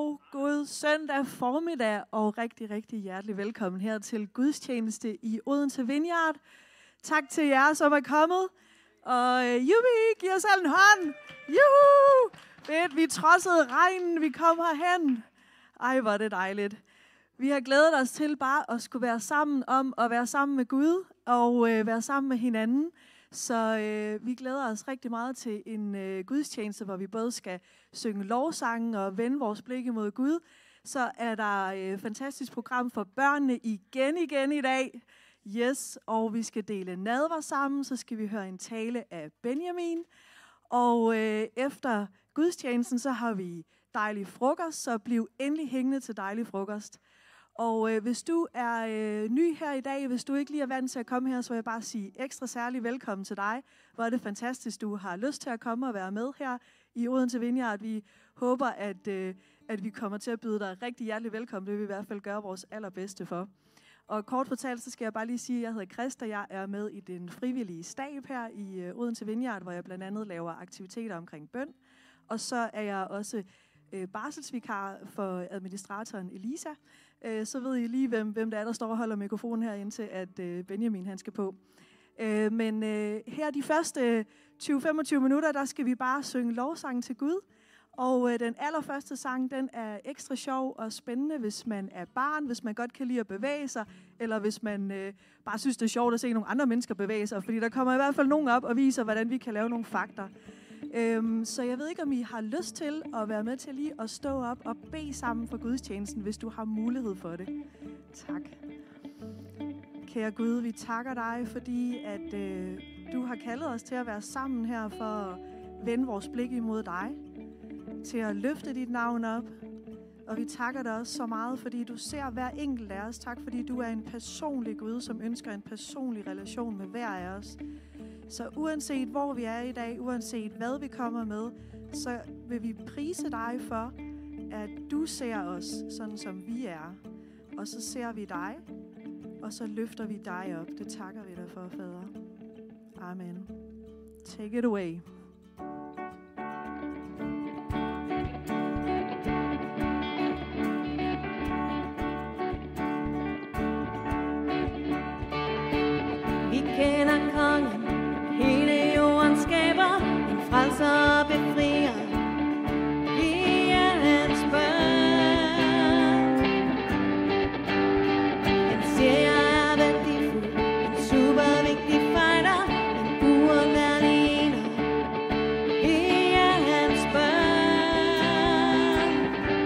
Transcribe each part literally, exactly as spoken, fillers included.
og god søndag formiddag, og rigtig, rigtig hjertelig velkommen her til gudstjeneste i Odense Vineyard. Tak til jer, som er kommet. Og uh, jubi, giv os alle en hånd. Juhu! Fedt, vi trodsede regnen, vi kom herhen. Ej, hvor er det dejligt. Vi har glædet os til bare at skulle være sammen om at være sammen med Gud og uh, være sammen med hinanden. Så øh, vi glæder os rigtig meget til en øh, gudstjeneste, hvor vi både skal synge lovsange og vende vores blik imod Gud. Så er der et øh, fantastisk program for børnene igen igen i dag. Yes, og vi skal dele nadver sammen, så skal vi høre en tale af Benjamin. Og øh, efter gudstjenesten, så har vi dejlig frokost, så bliv endelig hængende til dejlig frokost. Og øh, hvis du er øh, ny her i dag, hvis du ikke lige er vant til at komme her, så vil jeg bare sige ekstra særlig velkommen til dig. Hvor er det fantastisk, du har lyst til at komme og være med her i Odense Vineyard. Vi håber, at, øh, at vi kommer til at byde dig rigtig hjertelig velkommen. Det vil vi i hvert fald gøre vores allerbedste for. Og kort fortalt, så skal jeg bare lige sige, at jeg hedder Christa. Jeg er med i den frivillige stab her i øh, Odense Vineyard, hvor jeg blandt andet laver aktiviteter omkring bøn. Og så er jeg også øh, barselsvikar for administratoren Elisa. Så ved I lige, hvem, hvem der er, der står og holder mikrofonen her, indtil at øh, Benjamin han skal på. Øh, men øh, her de første tyve til femogtyve minutter, der skal vi bare synge lovsangen til Gud. Og øh, den allerførste sang, den er ekstra sjov og spændende, hvis man er barn, hvis man godt kan lide at bevæge sig, eller hvis man øh, bare synes, det er sjovt at se nogle andre mennesker bevæge sig. Fordi der kommer i hvert fald nogen op og viser, hvordan vi kan lave nogle fakter. Øhm, så jeg ved ikke, om I har lyst til at være med til lige at stå op og bede sammen for gudstjenesten, hvis du har mulighed for det. Tak. Kære Gud, vi takker dig, fordi at øh, du har kaldet os til at være sammen her for at vende vores blik imod dig, til at løfte dit navn op. Og vi takker dig også så meget, fordi du ser hver enkelt af os. Tak, fordi du er en personlig Gud, som ønsker en personlig relation med hver af os. Så uanset hvor vi er i dag, uanset hvad vi kommer med, så vil vi prise dig for, at du ser os sådan som vi er. Og så ser vi dig, og så løfter vi dig op. Det takker vi dig for, Fader. Amen. Take it away. Vi kender kongen. Hele jorden skaber en frelser og befrier. Vi er hans børn. Han siger, jeg er værdifuld, en super vigtig fighter, en uundværlig ener. Vi er hans børn.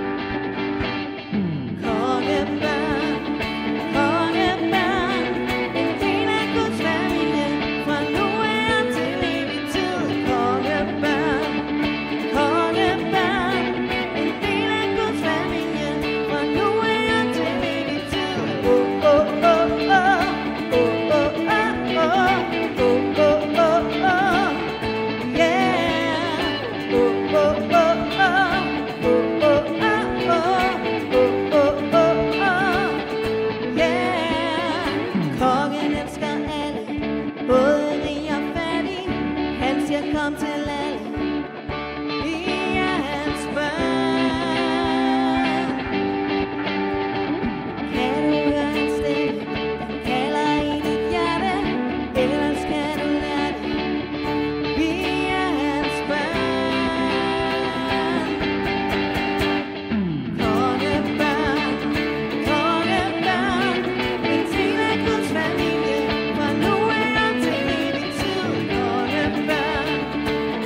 Kongebørn, kongebørn, en del af Guds familie, fra nu af til evig tid. Kongebørn, kongebørn, en del af Guds familie, fra nu af til evig tid. Oh, oh, oh, oh, oh, oh, oh, oh, oh, oh, oh, yeah. Oh, oh, oh, oh, oh, oh, oh, oh, oh, oh, oh, yeah. Kongen elsker alle, både rig og fattig. Han siger kom til alle. Vi er hans børn. Kan du høre hans stemme? Den kalder i dit hjerte. Ellers kan du lære det. Vi er hans børn. Kongebørn, kongebørn, en del af Guds familie, fra nu af til evig tid. Kongebørn,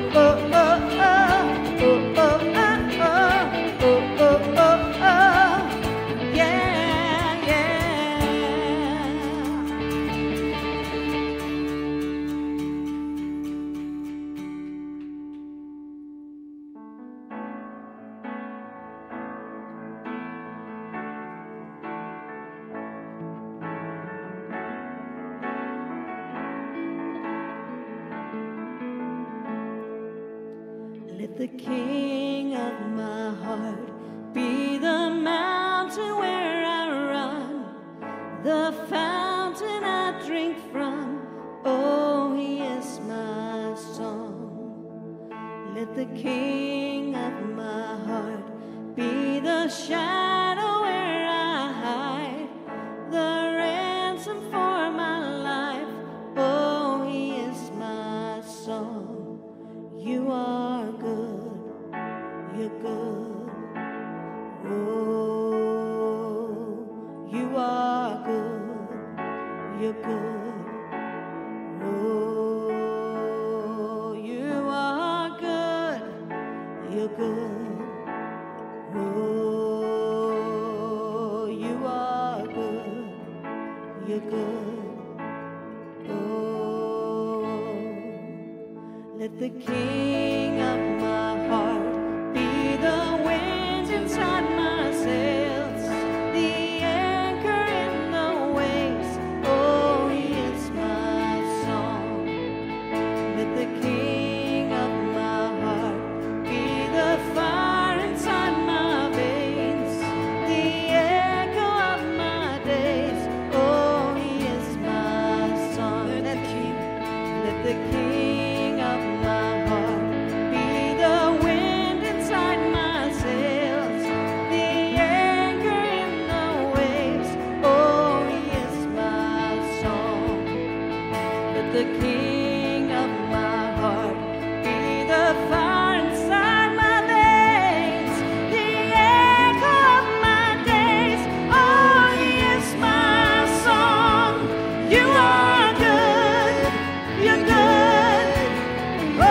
Let the king of my heart be the mountain where I run, the fountain I drink from. Oh, he is my song. Let the king of my heart be the shadow where I hide, the ransom for my life. Oh, he is my song. You are good, you're good. Oh, you are good, you're good. Oh, you are good, you're good. Oh, you are good, you're good. Oh, let the king of my heart be the wind inside my sails, the anchor in the waves. Oh, he is my song. Let the king of my heart be the fire inside my veins, the echo of my days. Oh, he is my song. Let the king, let the king of my heart be the wind inside my sails, the anchor in the waves. Oh, he is my song. Let the king of my heart be the fire inside my veins, the echo of my days. Oh, he is my song. You are good, you're good. Oh,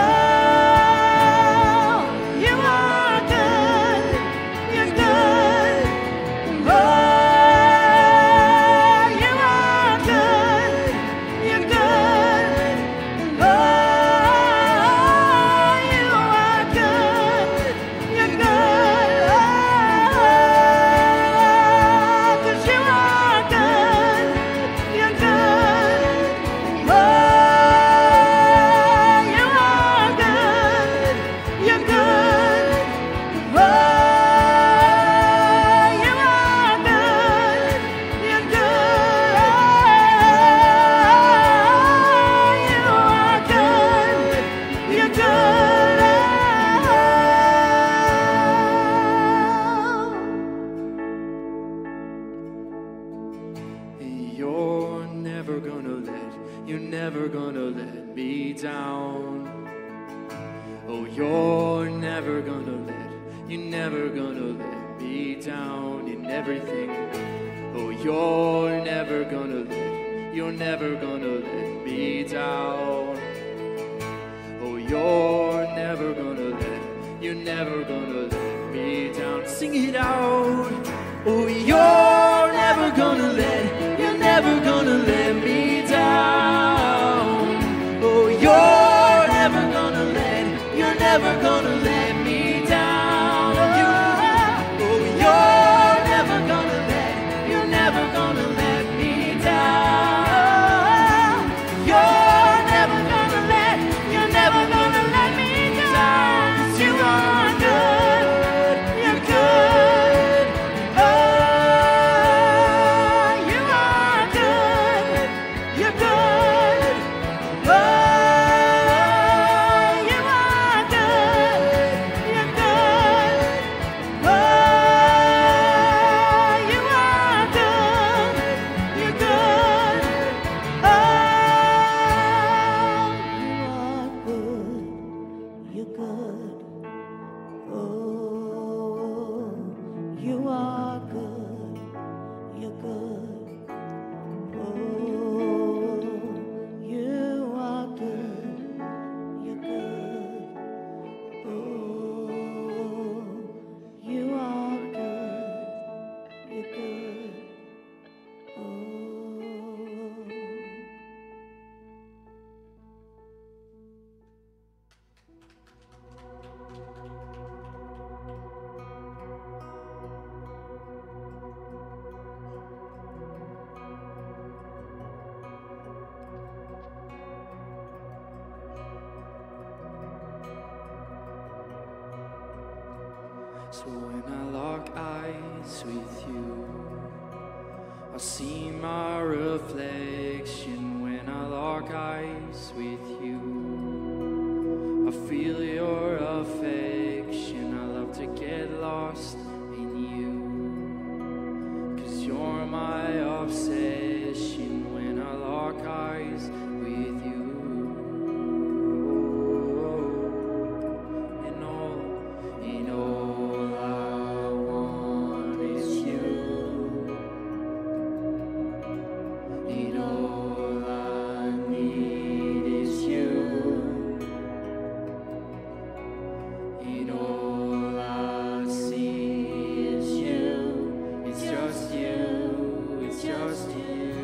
you are good, you're good. Oh, you are good, you're good. Oh, you are good, you're good. Oh, 'cause you are good, you're good. Oh, you are good, you're good. Oh, you are good, you're good. Oh, you are good, you're good. You're never gonna let, you're never gonna let me down. Oh, you're never gonna let, you're never gonna let me down in everything. Oh, you're never gonna let, you're never gonna let me down. Oh, you're never gonna let, you're never gonna let me down. Sing it out. Oh, you're never gonna let, you're never gonna let me down. Oh, you're never gonna let, you're never gonna let me down. You, oh, you're never gonna let, you're never gonna let me down. You're never gonna let, you're never gonna let me down. 'Cause you are good, you're good. Oh, you are good, you're good. Oh, you are good, you're good. Oh, you are good, you're good. Oh, you are good, you're good. Oh, you are good, you're good. Oh, you are good, you're good. So when I lock eyes with you, I see my reflection. When I lock eyes with you, I feel your affection. I love to get lost in you, 'cause you're my obsession. When I lock eyes with you, and all, and all I want is you, and all I need is you, and all I see is you. It's just you, it's just you.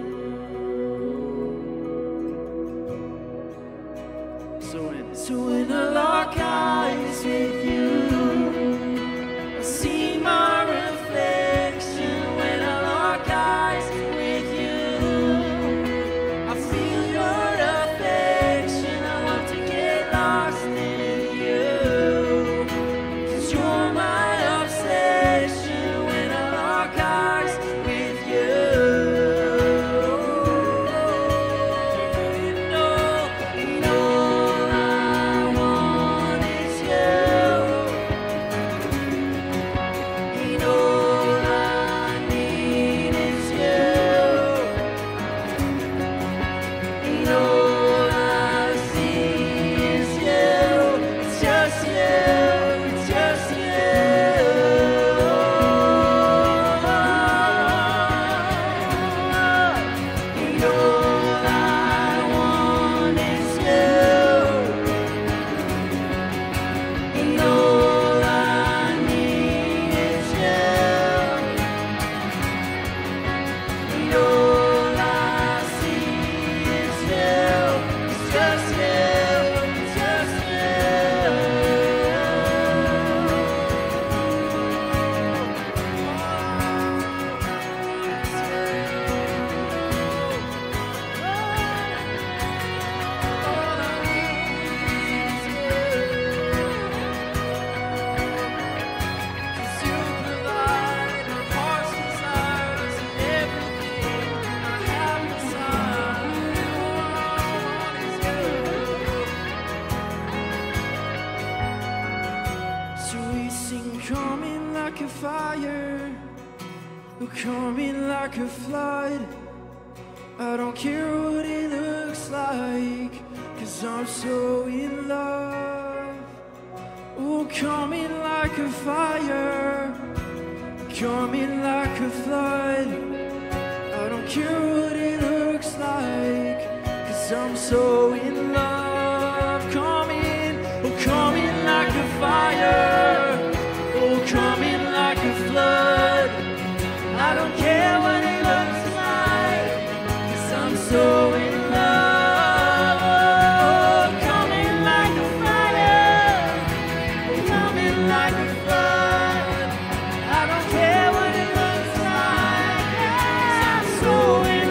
So when, so when I lock eyes with you, I see my reflection. When I lock eyes with you, I feel your affection. I love to get lost in you, 'cause you're my obsession. When I lock eyes with you, you know, you know all I want is you, you know all I need is you, you know all I see is you. It's just you, it's just you. And all I want is you, and all I need is you, and all I see is you. It's just you, it's just So we sing, coming like a fire, we're coming like a flood. I don't care what it looks like, 'cause I'm so in love. Oh, coming like a fire, coming like a flood. I don't care what it looks like, 'cause I'm so in love. Coming, oh, coming like a fire, oh, coming like a flood. I don't care what it looks like, 'cause I'm so in love. Oh, coming like a fire, oh, coming like a flood. I don't care what it looks like, 'cause I'm so in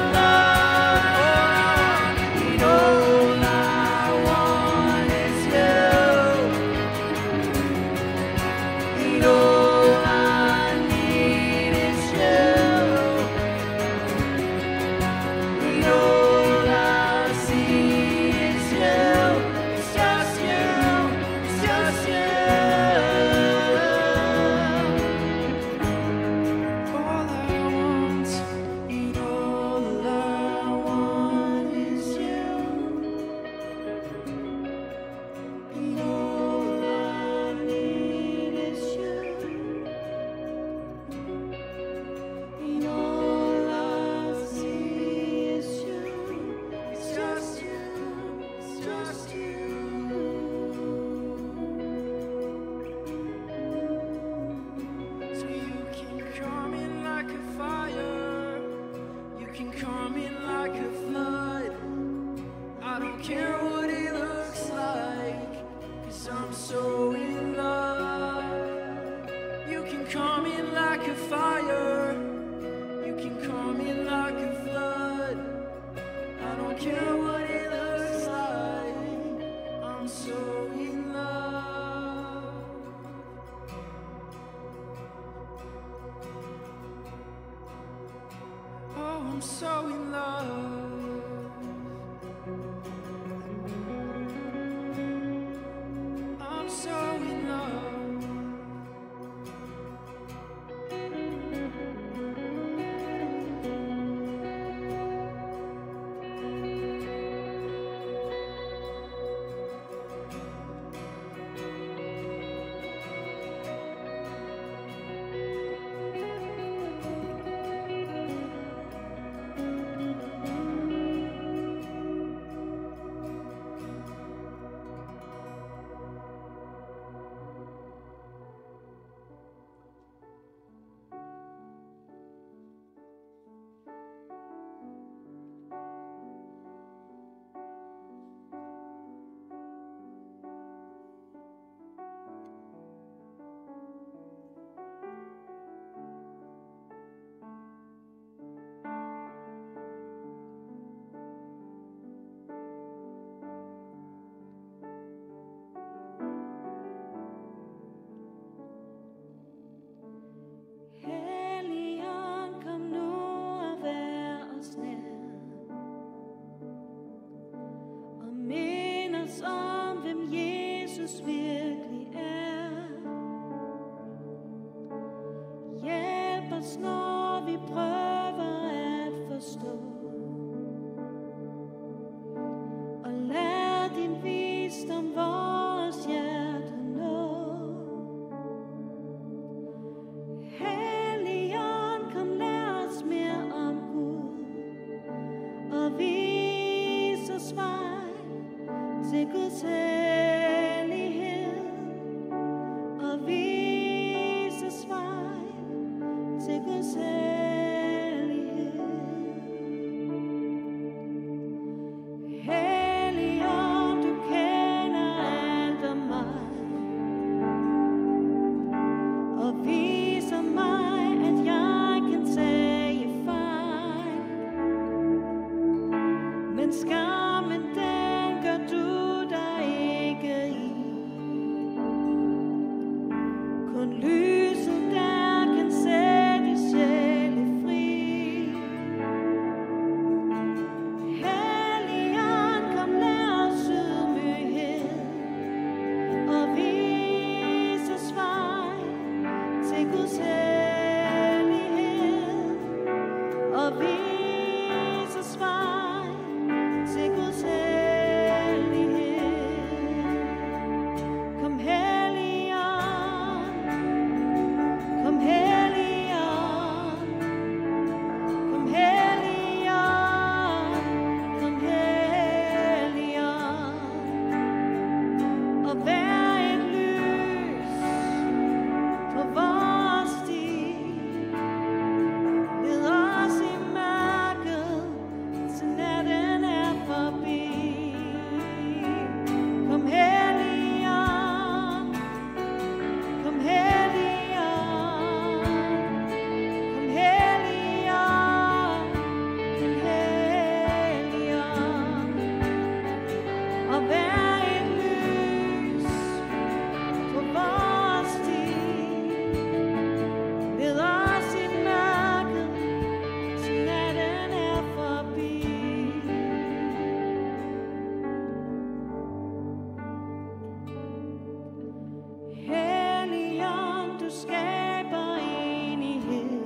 love. And all I want is you, and all I need is you, and all I see is you. It's just you, it's just you. All I want, and all I want is you, and all I need is you, and all I see is you. It's just you, it's just you. So you can come in like a fire, you can come in like a flood. I don't care what it looks like, 'cause I'm so in love. You can come in like a fire, you can come in like a flood. I don't care what it looks like, I'm so in love. so in love. I'm so in love. Helligånd, kom nu og vær os nær, og mind os om, hvem Jesus virkelig er. Hjælp os, når vi prøver at forstå, og lad din visdom vores hjerte nå. Helligånd, kom lær os mere om Gud, og vis os vej til Guds hellighed, og vis os vej til Guds hellighed. Helligånd, du kender alt om mig, og viser mig, at jeg kan tage fejl. Men skammen, den gør du dig ikke i. Kun lyset, der kan sætte sjæle fri. Helligånd, kom lær os ydmyghed, og vis os vej til Guds hellighed, og vis os vej til Guds hellighed. Kom Helligånd, kom Helligånd, kom Helligånd, kom Helligånd, og vær et lys på vores sti. Led os i mørket, til natten er forbi. Kom Helligånd, kom Helligånd, kom Helligånd, kom Helligånd, og vær et lys på vores sti. Led os i mørket, til natten er forbi. Helligånd, du skaber enighed,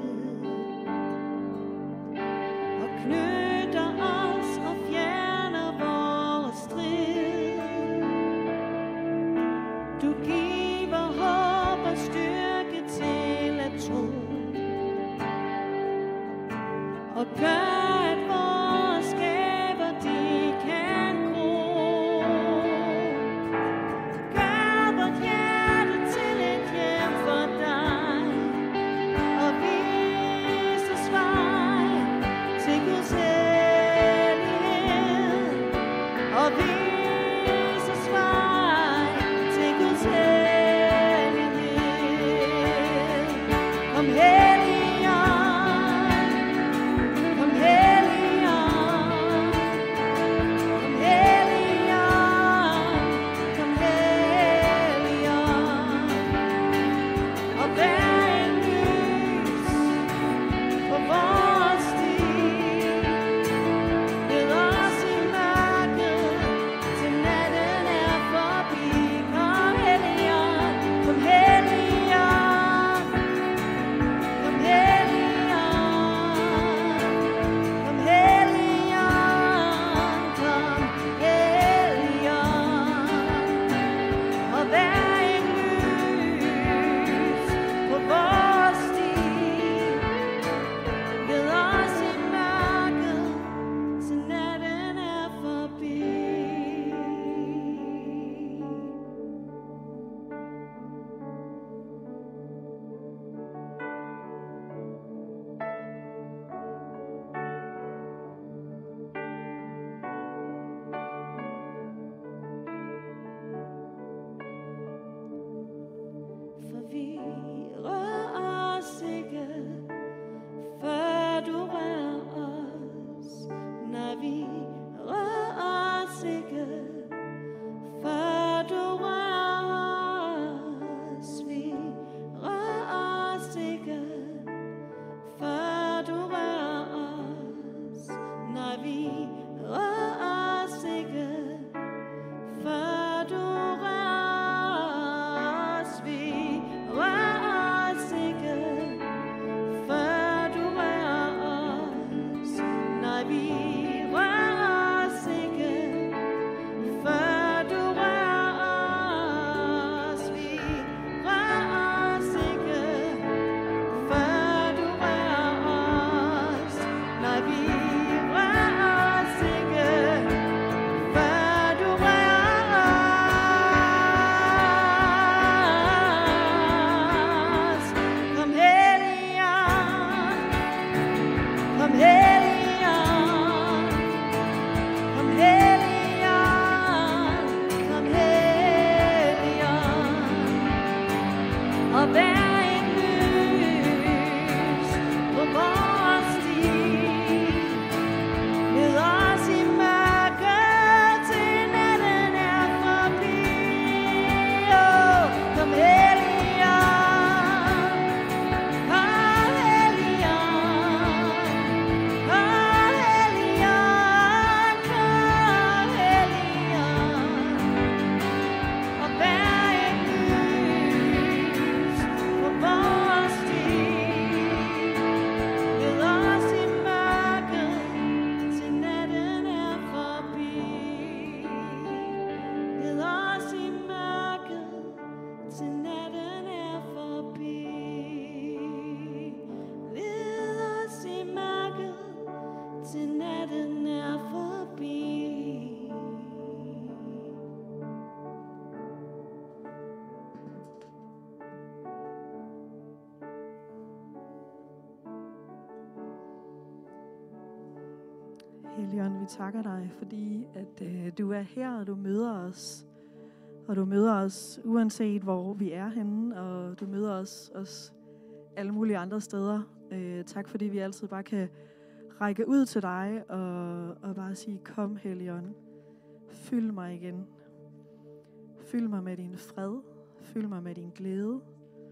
og knytter os og fjerner vores strid. Du giver håb og styrke til at tro, og gør, at vores gaver de kan gro. Gør vort hjerte til et hjem for dig, og vis os vej til Guds hellighed, og vis os vej til Guds hellighed. Kom Helligånd, kom Helligånd. og vær et lys på vores sti. Led os i mørket til natten er forbi. Åh, kom Helligånd, kom Helligånd, kom Helligånd, kom Helligånd, og vær et lys på vores sti. Led os i mørket til natten er forbi. Led os i mørket til natten er forbi. Led os i mørket til natten er forbi. Helligånd, vi takker dig, fordi at øh, du er her, og du møder os. Og du møder os uanset hvor vi er henne, og du møder os, os alle mulige andre steder. Øh, tak fordi vi altid bare kan række ud til dig og, og bare sige, kom Helligånd, fyld mig igen. Fyld mig med din fred, fyld mig med din glæde.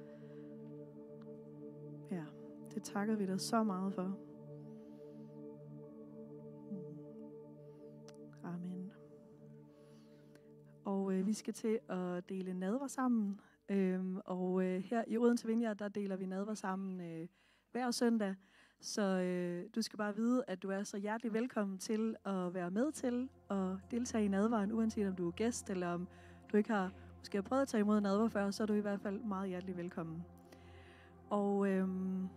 Ja, det takker vi dig så meget for. Amen. Og øh, vi skal til at dele nadver sammen. Øhm, og øh, her i Odense Vineyard, der deler vi nadver sammen øh, hver søndag. Så øh, du skal bare vide, at du er så hjertelig velkommen til at være med til at deltage i nadveren, uanset om du er gæst, eller om du ikke har måske har prøvet at tage imod nadver før, så er du i hvert fald meget hjertelig velkommen. Og øh,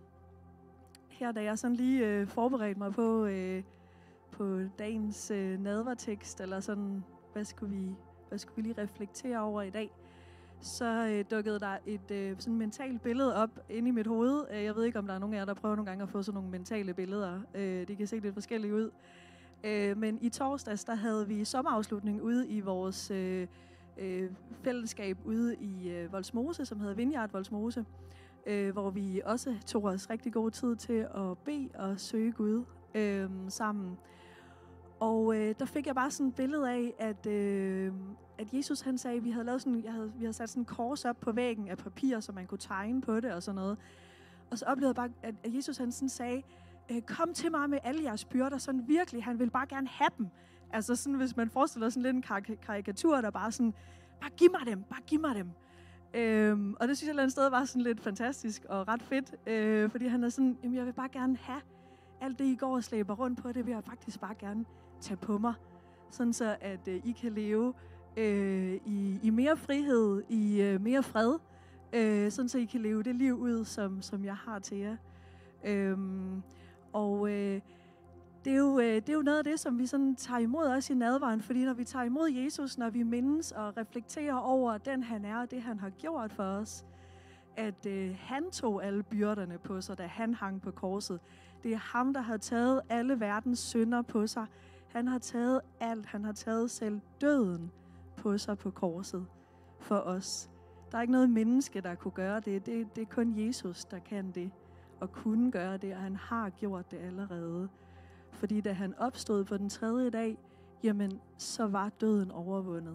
her, da jeg sådan lige øh, forberedte mig på... Øh, på dagens øh, nadvertekst, eller sådan, hvad skulle vi, hvad skulle vi lige reflektere over i dag, så øh, dukkede der et øh, sådan mentalt billede op inde i mit hoved. Jeg ved ikke, om der er nogen af jer, der prøver nogle gange at få sådan nogle mentale billeder. Øh, det kan se lidt forskelligt ud. Øh, men i torsdags, der havde vi sommerafslutning ude i vores øh, øh, fællesskab ude i øh, Vollsmose, som hedder Vineyard Vollsmose, øh, hvor vi også tog os rigtig god tid til at bede og søge Gud øh, sammen. Og øh, der fik jeg bare sådan et billede af, at, øh, at Jesus han sagde, at vi havde lavet sådan, jeg havde, vi havde sat sådan en kors op på væggen af papir, så man kunne tegne på det og sådan noget. Og så oplevede jeg bare, at, at Jesus han sådan sagde, øh, kom til mig med alle jeres byrder, sådan virkelig, han vil bare gerne have dem. Altså sådan, hvis man forestiller sådan lidt en kar- karikatur, der bare sådan, bare giv mig dem, bare giv mig dem. Øhm, og det synes jeg et eller andet sted var sådan lidt fantastisk og ret fedt, øh, fordi han er sådan, jamen jeg vil bare gerne have alt det, I går og slæber rundt på, det vil jeg faktisk bare gerne tage på mig, sådan så at øh, I kan leve øh, i, i mere frihed, i øh, mere fred, øh, sådan så I kan leve det liv ud, som, som jeg har til jer. Øhm, og øh, det, er jo, øh, det er jo noget af det, som vi sådan tager imod også i nadveren, fordi når vi tager imod Jesus, når vi mindes og reflekterer over den han er, og det han har gjort for os, at øh, han tog alle byrderne på sig, da han hang på korset. Det er ham, der har taget alle verdens synder på sig. Han har taget alt. Han har taget selv døden på sig på korset for os. Der er ikke noget menneske, der kunne gøre det. Det, det er kun Jesus, der kan det og kunne gøre det, og han har gjort det allerede. Fordi da han opstod på den tredje dag, jamen, så var døden overvundet.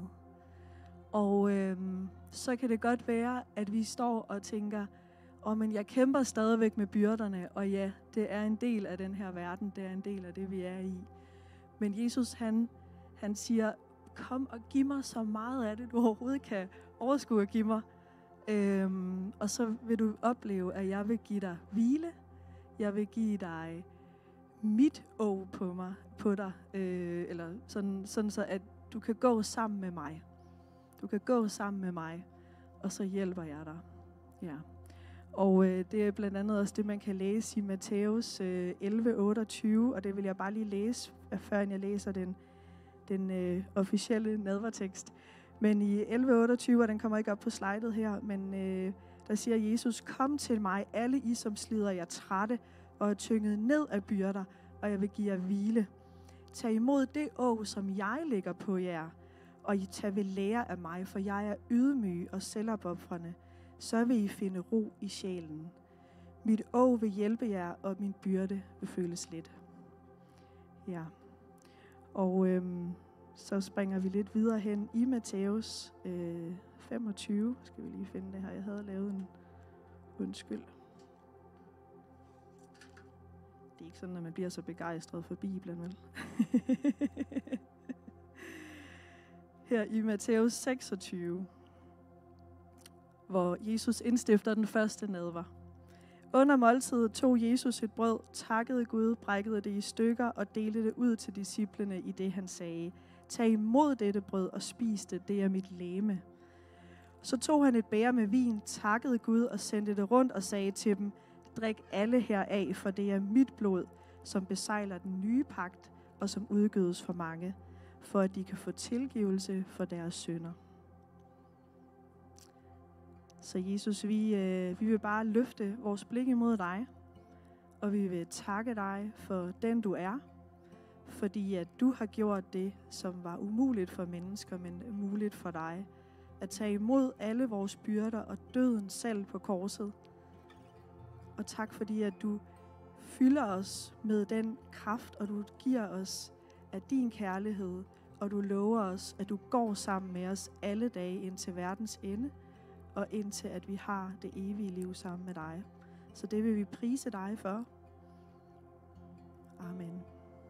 Og øhm, så kan det godt være, at vi står og tænker, åh, oh, men jeg kæmper stadigvæk med byrderne, og ja, det er en del af den her verden, det er en del af det, vi er i. Men Jesus, han, han siger, kom og giv mig så meget af det, du overhovedet kan overskue at give mig. Øhm, og så vil du opleve, at jeg vil give dig hvile. Jeg vil give dig mit å på mig, på dig. Øh, eller sådan, sådan så, at du kan gå sammen med mig. Du kan gå sammen med mig, og så hjælper jeg dig. Ja. Og øh, det er blandt andet også det, man kan læse i Matthæus øh, elleve otteogtyve, og det vil jeg bare lige læse, før jeg læser den, den øh, officielle nadvertekst. Men i elleve otteogtyve, og den kommer ikke op på slidet her, men øh, der siger Jesus, kom til mig, alle I, som slider jer trætte og er tynget ned af byrder, og jeg vil give jer hvile. Tag imod det å, som jeg lægger på jer, og I tager ved lære af mig, for jeg er ydmyg og selvopofrende, så vil I finde ro i sjælen. Mit åg vil hjælpe jer, og min byrde vil føles let. Ja, og øhm, så springer vi lidt videre hen i Matthæus øh, femogtyve. Skal vi lige finde det her. Jeg havde lavet en undskyld. Det er ikke sådan, at man bliver så begejstret for Bibelen, vel? Her i Matthæus seksogtyve, hvor Jesus indstifter den første nadver. Under måltidet tog Jesus et brød, takkede Gud, brækkede det i stykker og delte det ud til disciplene i det, han sagde: Tag imod dette brød og spis det, det er mit legeme. Så tog han et bæger med vin, takkede Gud og sendte det rundt og sagde til dem: Drik alle heraf, for det er mit blod, som besejler den nye pagt og som udgødes for mange, for at de kan få tilgivelse for deres synder. Så Jesus, vi, øh, vi vil bare løfte vores blik imod dig, og vi vil takke dig for den du er, fordi at du har gjort det, som var umuligt for mennesker, men muligt for dig. At tage imod alle vores byrder og døden selv på korset. Og tak fordi, at du fylder os med den kraft, og du giver os af din kærlighed, og du lover os, at du går sammen med os alle dage indtil verdens ende, og indtil at vi har det evige liv sammen med dig. Så det vil vi prise dig for. Amen.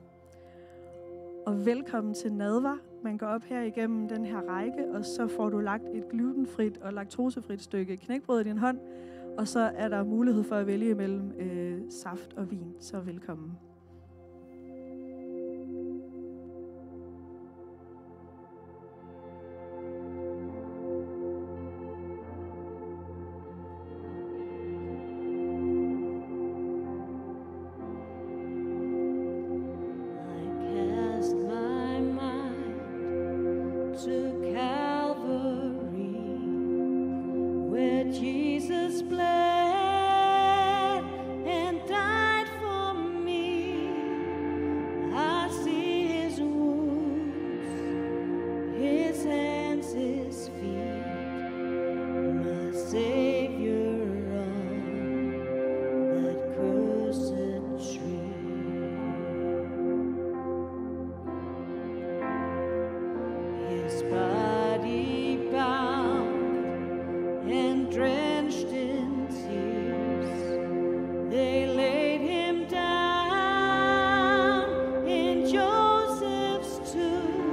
Og velkommen til nadver. Man går op her igennem den her række, og så får du lagt et glutenfrit og laktosefrit stykke knækbrød i din hånd, og så er der mulighed for at vælge mellem øh, saft og vin. Så velkommen.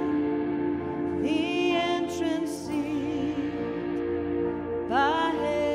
By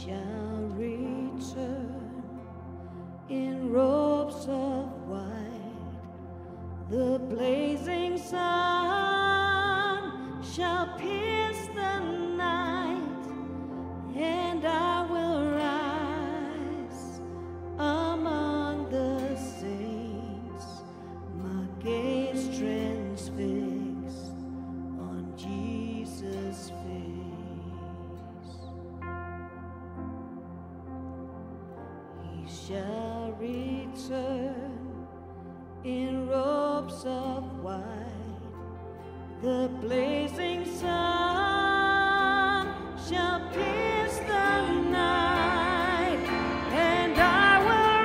shall return in robes of white. The blazing sun shall pierce the night, and I will rise among the saints, my gaze transfixed on Jesus' face. He shall return in robes of white. The blazing sun shall pierce the night, and I will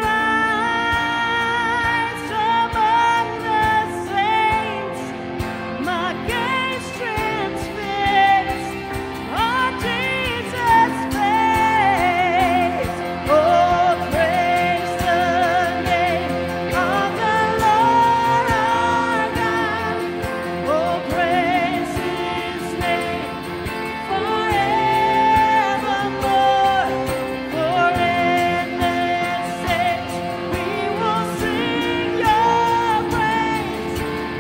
rise among the saints, my gaze transfixed on Jesus' face. Oh, praise the name of the Lord our God. Oh, praise His name forevermore. For in this age we will sing Your praise,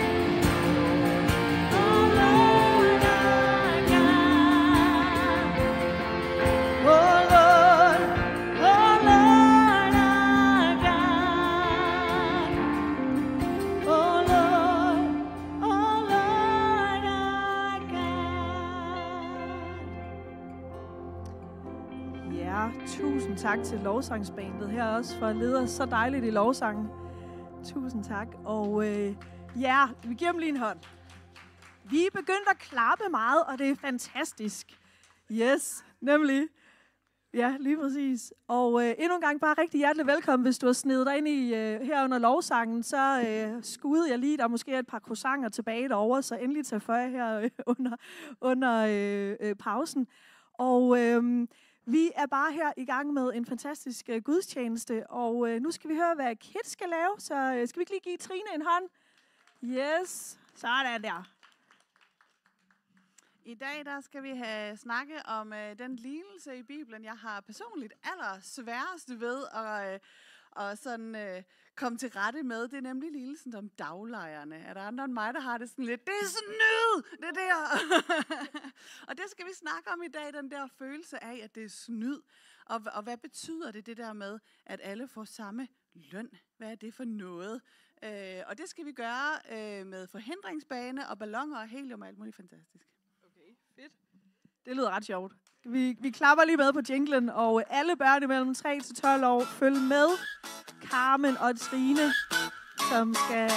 oh Lord our God. Oh Lord, oh Lord our God. Oh Lord, oh Lord our God. Ja, tusind tak til lovsangsbandet her også for at lede os så dejligt i lovsangen. Tusind tak. Og øh, ja, vi giver dem lige en hånd. Vi er begyndt at klappe meget, og det er fantastisk. Yes, nemlig. Ja, lige præcis. Og øh, endnu en gang bare rigtig hjertelig velkommen, hvis du har snedet dig ind i øh, her under lovsangen, så øh, skudede jeg lige, der er måske et par croissanter tilbage derovre, så endelig tag for jer her øh, under, under øh, øh, pausen. Og øh, vi er bare her i gang med en fantastisk øh, gudstjeneste, og øh, nu skal vi høre, hvad Kids skal lave, så øh, skal vi ikke lige give Trine en hånd? Yes, sådan der. I dag der skal vi have snakket om øh, den lignelse i Bibelen, jeg har personligt aller sværest ved at øh, og sådan, øh, komme til rette med. Det er nemlig lignelsen om daglejerne. Er der andre end mig, der har det sådan lidt, det er snyd, det der. Og det skal vi snakke om i dag, den der følelse af, at det er snyd. Og, og hvad betyder det, det der med, at alle får samme løn? Hvad er det for noget? Øh, og det skal vi gøre øh, med forhindringsbane og balloner og helium og alt muligt fantastisk. Fedt. Det lyder ret sjovt. Vi, vi klapper lige med på jinglen, og alle børn imellem tre til tolv år, følg med Carmen og Trine, som skal...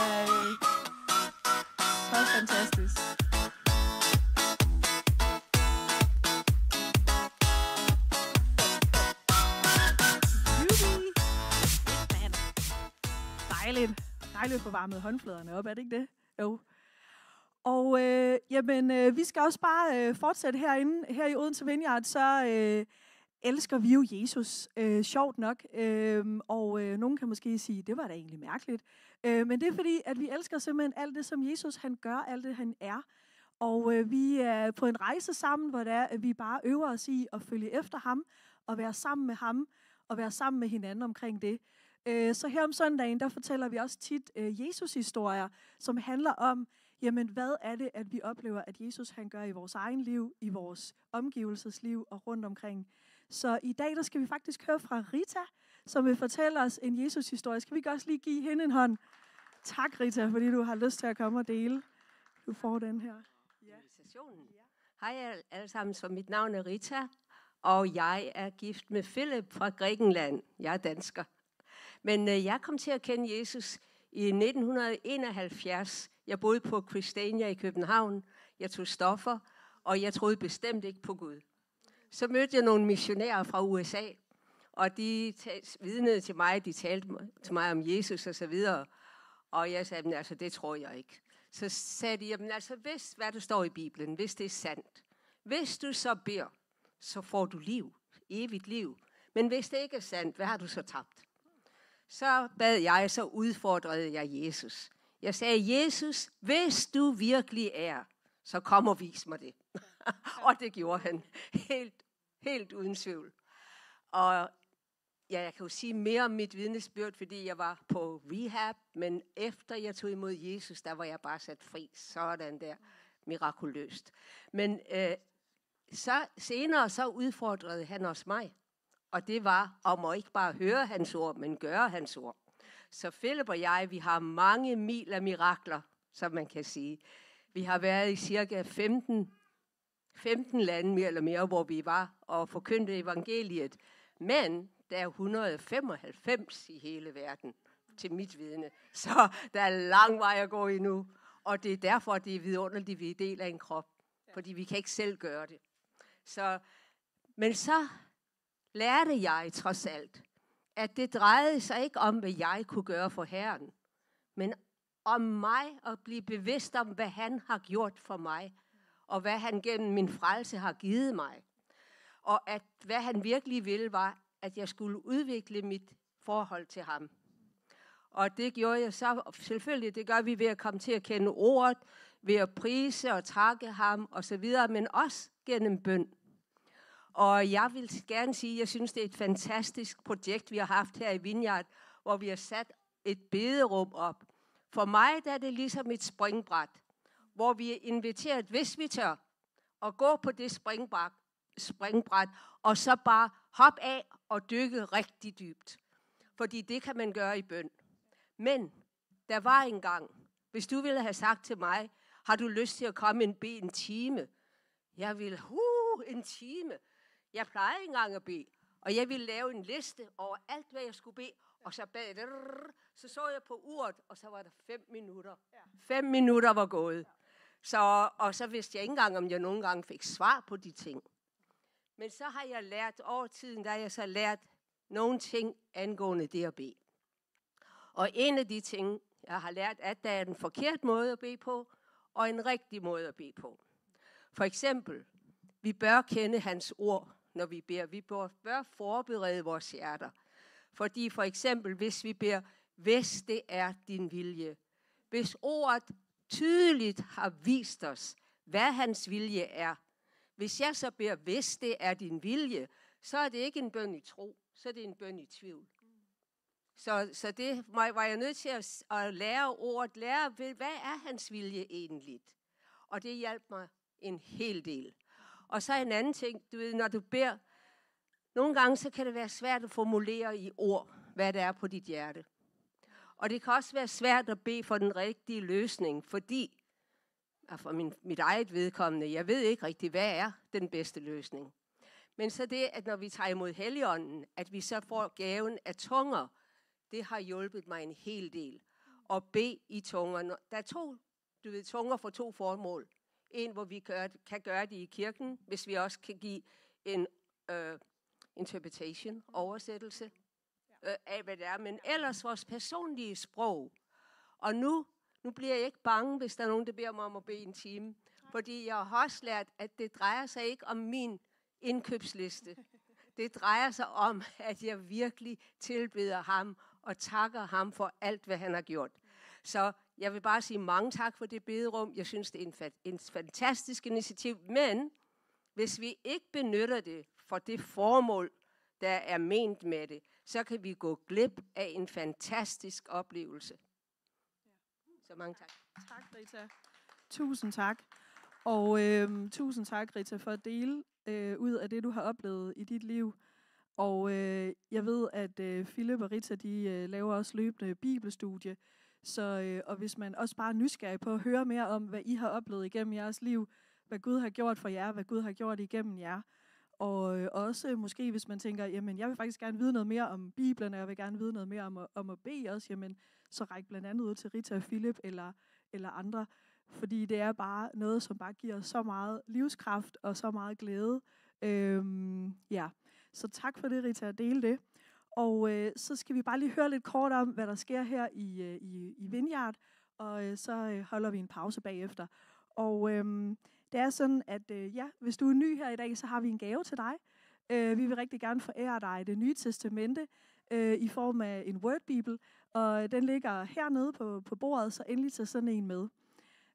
Så fantastisk. Jubi! Dejligt. Dejligt at få varmet håndfladerne op, er det ikke det? Jo. Og øh, jamen, øh, vi skal også bare øh, fortsætte herinde, her i Odense Vineyard, så øh, elsker vi jo Jesus, øh, sjovt nok. Øh, og øh, nogen kan måske sige, det var da egentlig mærkeligt. Øh, men det er fordi, at vi elsker simpelthen alt det, som Jesus han gør, alt det han er. Og øh, vi er på en rejse sammen, hvor det er, at vi bare øver os i at følge efter ham, og være sammen med ham, og være sammen med hinanden omkring det. Øh, så her om søndagen, der fortæller vi også tit øh, Jesus-historier, som handler om, jamen, hvad er det, at vi oplever, at Jesus han gør i vores egen liv, i vores omgivelsesliv og rundt omkring. Så i dag, der skal vi faktisk høre fra Rita, som vil fortælle os en Jesus-historie. Skal vi ikke også lige give hende en hånd? Tak, Rita, fordi du har lyst til at komme og dele. Du får den her. Ja. Hej alle sammen, så mit navn er Rita, og jeg er gift med Philip fra Grækenland. Jeg er dansker. Men øh, jeg kom til at kende Jesus i nitten enoghalvfjerds. Jeg boede på Christiania i København. Jeg tog stoffer, og jeg troede bestemt ikke på Gud. Så mødte jeg nogle missionærer fra U S A, og de vidnede til mig, de talte til mig om Jesus og så videre. Og jeg sagde, altså det tror jeg ikke. Så sagde de, jamen altså hvis hvad der står i Bibelen, hvis det er sandt, hvis du så beder, så får du liv, evigt liv. Men hvis det ikke er sandt, hvad har du så tabt? Så bad jeg, så udfordrede jeg Jesus. Jeg sagde, Jesus, hvis du virkelig er, så kom og vis mig det. Og det gjorde han helt, helt uden tvivl. Og ja, jeg kan jo sige mere om mit vidnesbyrd, fordi jeg var på rehab, men efter jeg tog imod Jesus, der var jeg bare sat fri. Sådan der, mirakuløst. Men øh, så senere så udfordrede han også mig, og det var om at ikke bare høre hans ord, men gøre hans ord. Så Philip og jeg, vi har mange mil af mirakler, som man kan sige. Vi har været i cirka femten, femten lande mere eller mere, hvor vi var og forkyndte evangeliet. Men der er et hundrede og femoghalvfems i hele verden, til mit vidne. Så der er lang vej at gå endnu. Og det er derfor, det er vidunderligt, at vi er del af en krop. Fordi vi kan ikke selv gøre det. Så, men så lærte jeg trods alt, at det drejede sig ikke om, hvad jeg kunne gøre for Herren, men om mig at blive bevidst om, hvad han har gjort for mig, og hvad han gennem min frelse har givet mig. Og at hvad han virkelig ville, var, at jeg skulle udvikle mit forhold til ham. Og det gjorde jeg så, selvfølgelig, det gør vi ved at komme til at kende ordet, ved at prise og takke ham osv., men også gennem bøn. Og jeg vil gerne sige, at jeg synes, det er et fantastisk projekt, vi har haft her i Vineyard, hvor vi har sat et bederum op. For mig der er det ligesom et springbræt, hvor vi er inviteret, hvis vi tør, at gå på det springbræt, springbræt og så bare hoppe af og dykke rigtig dybt. Fordi det kan man gøre i bøn. Men der var engang, hvis du ville have sagt til mig, har du lyst til at komme en bede en time? Jeg ville, uh, en time. Jeg plejede ikke engang at bede, og jeg ville lave en liste over alt, hvad jeg skulle bede, og så bad jeg, så så jeg på uret, og så var der fem minutter. Fem minutter var gået. Så, og så vidste jeg ikke engang, om jeg nogle gange fik svar på de ting. Men så har jeg lært over tiden, der har jeg så lært nogle ting angående det at bede. Og en af de ting, jeg har lært, at der er en forkert måde at bede på, og en rigtig måde at bede på. For eksempel, vi bør kende hans ord, når vi beder. Vi bør, bør forberede vores hjerter. Fordi for eksempel, hvis vi beder, hvis det er din vilje. Hvis ordet tydeligt har vist os, hvad hans vilje er. Hvis jeg så beder, hvis det er din vilje, så er det ikke en bøn i tro, så er det en bøn i tvivl. Så, så det var jeg nødt til at, at lære ordet, lære, hvad er hans vilje egentlig? Og det hjalp mig en hel del. Og så en anden ting, du ved, når du beder, nogle gange så kan det være svært at formulere i ord, hvad der er på dit hjerte. Og det kan også være svært at bede for den rigtige løsning, fordi, for min, mit eget vedkommende, jeg ved ikke rigtig, hvad er den bedste løsning. Men så det, at når vi tager imod Helligånden, at vi så får gaven af tunger, det har hjulpet mig en hel del. At bede i tunger. Der er to, du ved, tunger for to formål. En, hvor vi gør, kan gøre det i kirken, hvis vi også kan give en uh, interpretation, oversættelse uh, af, hvad det er. Men ellers vores personlige sprog. Og nu, nu bliver jeg ikke bange, hvis der er nogen, der beder mig om at bede en time. Fordi jeg har også lært, at det drejer sig ikke om min indkøbsliste. Det drejer sig om, at jeg virkelig tilbeder ham og takker ham for alt, hvad han har gjort. Så jeg vil bare sige mange tak for det bederum. Jeg synes, det er en, fa- en fantastisk initiativ. Men hvis vi ikke benytter det for det formål, der er ment med det, så kan vi gå glip af en fantastisk oplevelse. Så mange tak. Tak, Rita. Tusind tak. Og øh, tusind tak, Rita, for at dele øh, ud af det, du har oplevet i dit liv. Og øh, jeg ved, at øh, Philip og Rita, de øh, laver også løbende bibelstudie. Så, øh, og hvis man også bare er nysgerrig på at høre mere om, hvad I har oplevet igennem jeres liv, hvad Gud har gjort for jer, hvad Gud har gjort igennem jer. Og øh, også måske, hvis man tænker, jamen jeg vil faktisk gerne vide noget mere om Bibelen, og jeg vil gerne vide noget mere om at, om at bede også, jamen så ræk blandt andet ud til Rita og Philip eller, eller andre. Fordi det er bare noget, som bare giver så meget livskraft og så meget glæde. Øhm, ja. Så tak for det, Rita, at dele det. Og øh, så skal vi bare lige høre lidt kort om, hvad der sker her i, øh, i, i Vineyard, og øh, så øh, holder vi en pause bagefter. Og øh, det er sådan, at øh, ja, hvis du er ny her i dag, så har vi en gave til dig. Øh, vi vil rigtig gerne forære dig det nye testamente øh, i form af en Word-bibel, og den ligger hernede på, på bordet, så endelig tage sådan en med.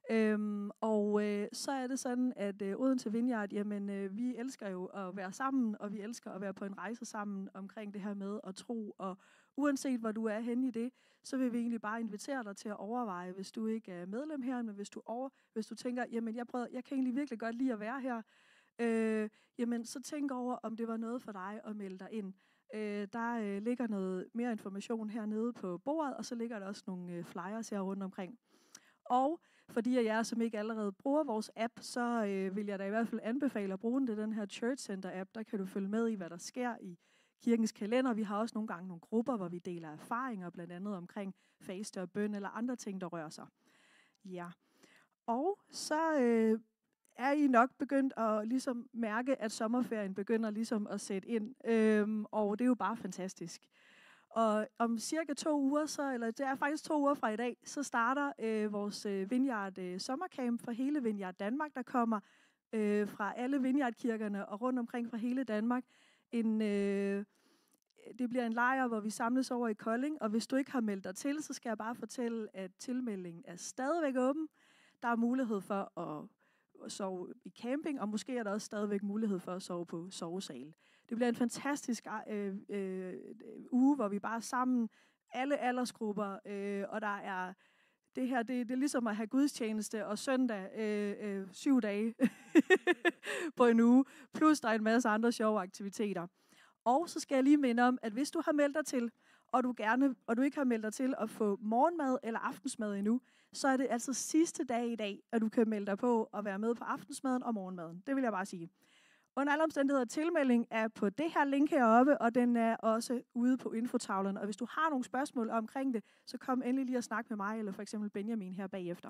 Øhm, og øh, så er det sådan, at øh, Odense Vineyard, jamen øh, vi elsker jo at være sammen, og vi elsker at være på en rejse sammen omkring det her med at tro. Og uanset hvor du er henne i det, så vil vi egentlig bare invitere dig til at overveje, hvis du ikke er medlem her, men hvis du, over, hvis du tænker, jamen jeg, prøver, jeg kan egentlig virkelig godt lide at være her, øh, jamen så tænk over, om det var noget for dig at melde dig ind. Øh, der øh, ligger noget mere information hernede på bordet, og så ligger der også nogle øh, flyers her rundt omkring. Og fordi af jer, som ikke allerede bruger vores app, så øh, vil jeg da i hvert fald anbefale at bruge den. Det er den her Church Center app. Der kan du følge med i, hvad der sker i kirkens kalender. Vi har også nogle gange nogle grupper, hvor vi deler erfaringer, blandt andet omkring faste og bøn eller andre ting, der rører sig. Ja. Og så øh, er I nok begyndt at ligesom mærke, at sommerferien begynder ligesom at sætte ind. Øhm, og det er jo bare fantastisk. Og om cirka to uger, så, eller det er faktisk to uger fra i dag, så starter øh, vores øh, Vineyard øh, sommercamp for hele Vineyard Danmark, der kommer øh, fra alle Vineyard-kirkerne og rundt omkring fra hele Danmark. En, øh, det bliver en lejr, hvor vi samles over i Kolding, og hvis du ikke har meldt dig til, så skal jeg bare fortælle, at tilmeldingen er stadigvæk åben. Der er mulighed for at sove i camping, og måske er der også stadigvæk mulighed for at sove på sovesal. Det bliver en fantastisk øh, øh, uge, hvor vi bare er sammen, alle aldersgrupper, øh, og der er det her, det, det er ligesom at have gudstjeneste og søndag øh, øh, syv dage på en uge, plus der er en masse andre sjove aktiviteter. Og så skal jeg lige minde om, at hvis du har meldt dig til, og du gerne, og du ikke har meldt dig til at få morgenmad eller aftensmad endnu, så er det altså sidste dag i dag, at du kan melde dig på at være med på aftensmaden og morgenmaden. Det vil jeg bare sige. Under alle omstændigheder, tilmelding er på det her link heroppe, og den er også ude på infotavlen. Og hvis du har nogle spørgsmål omkring det, så kom endelig lige og snak med mig, eller for eksempel Benjamin her bagefter.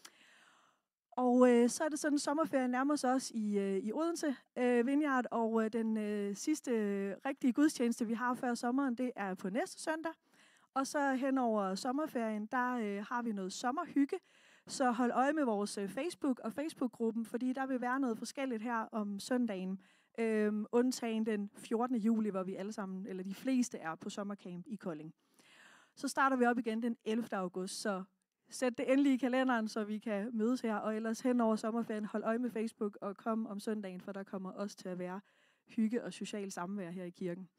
Og øh, så er det sådan, at sommerferien nærmer sig også i, øh, i Odense øh, Vineyard, og øh, den øh, sidste øh, rigtige gudstjeneste, vi har før sommeren, det er på næste søndag. Og så hen over sommerferien, der øh, har vi noget sommerhygge. Så hold øje med vores øh, Facebook og Facebook-gruppen, fordi der vil være noget forskelligt her om søndagen. Øhm, undtagen den fjortende juli, hvor vi alle sammen, eller de fleste er på sommercamp i Kolding. Så starter vi op igen den ellevte august, så sæt det endelig i kalenderen, så vi kan mødes her. Og ellers hen over sommerferien, hold øje med Facebook og kom om søndagen, for der kommer også til at være hygge og social samvær her i kirken.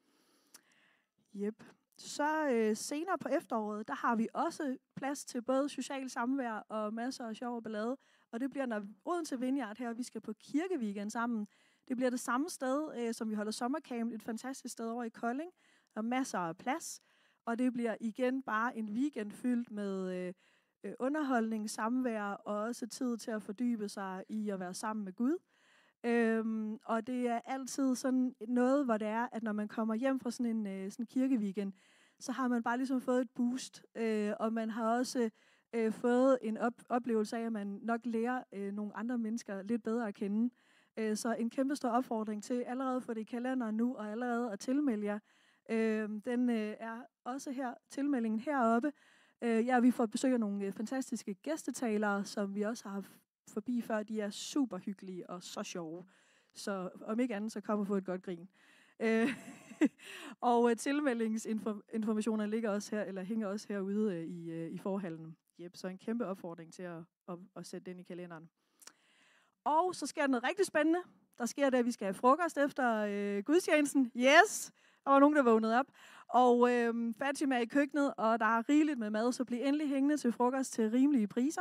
Yep. Så øh, senere på efteråret, der har vi også plads til både social samvær og masser af sjov og ballade. Og det bliver, når Odense Vineyard her, vi skal på kirkeweekend sammen. Det bliver det samme sted, øh, som vi holder sommercamp, et fantastisk sted over i Kolding. Der er masser af plads, og det bliver igen bare en weekend fyldt med øh, underholdning, samvær og også tid til at fordybe sig i at være sammen med Gud. Øhm, og det er altid sådan noget, hvor det er, at når man kommer hjem fra sådan en øh, sådan kirkeweekend, så har man bare ligesom fået et boost, øh, og man har også øh, fået en op- oplevelse af, at man nok lærer øh, nogle andre mennesker lidt bedre at kende. Øh, så en kæmpe stor opfordring til allerede få det i kalenderen nu, og allerede at tilmelde jer. Øh, den øh, er også her, tilmeldingen heroppe. Øh, ja, vi får besøg af nogle øh, fantastiske gæstetalere, som vi også har haft forbi før. De er super hyggelige og så sjove. Så om ikke andet, så kom og få et godt grin. Øh, og uh, tilmeldingsinformationer ligger også her, eller hænger også herude uh, i, uh, i forhallen. Yep, så en kæmpe opfordring til at, at, at sætte den i kalenderen. Og så sker der noget rigtig spændende. Der sker det, at vi skal have frokost efter uh, gudstjenesten. Yes! Der var nogen, der vågnede op. Og uh, Fatima er i køkkenet, og der er rigeligt med mad, så bliv endelig hængende til frokost til rimelige priser.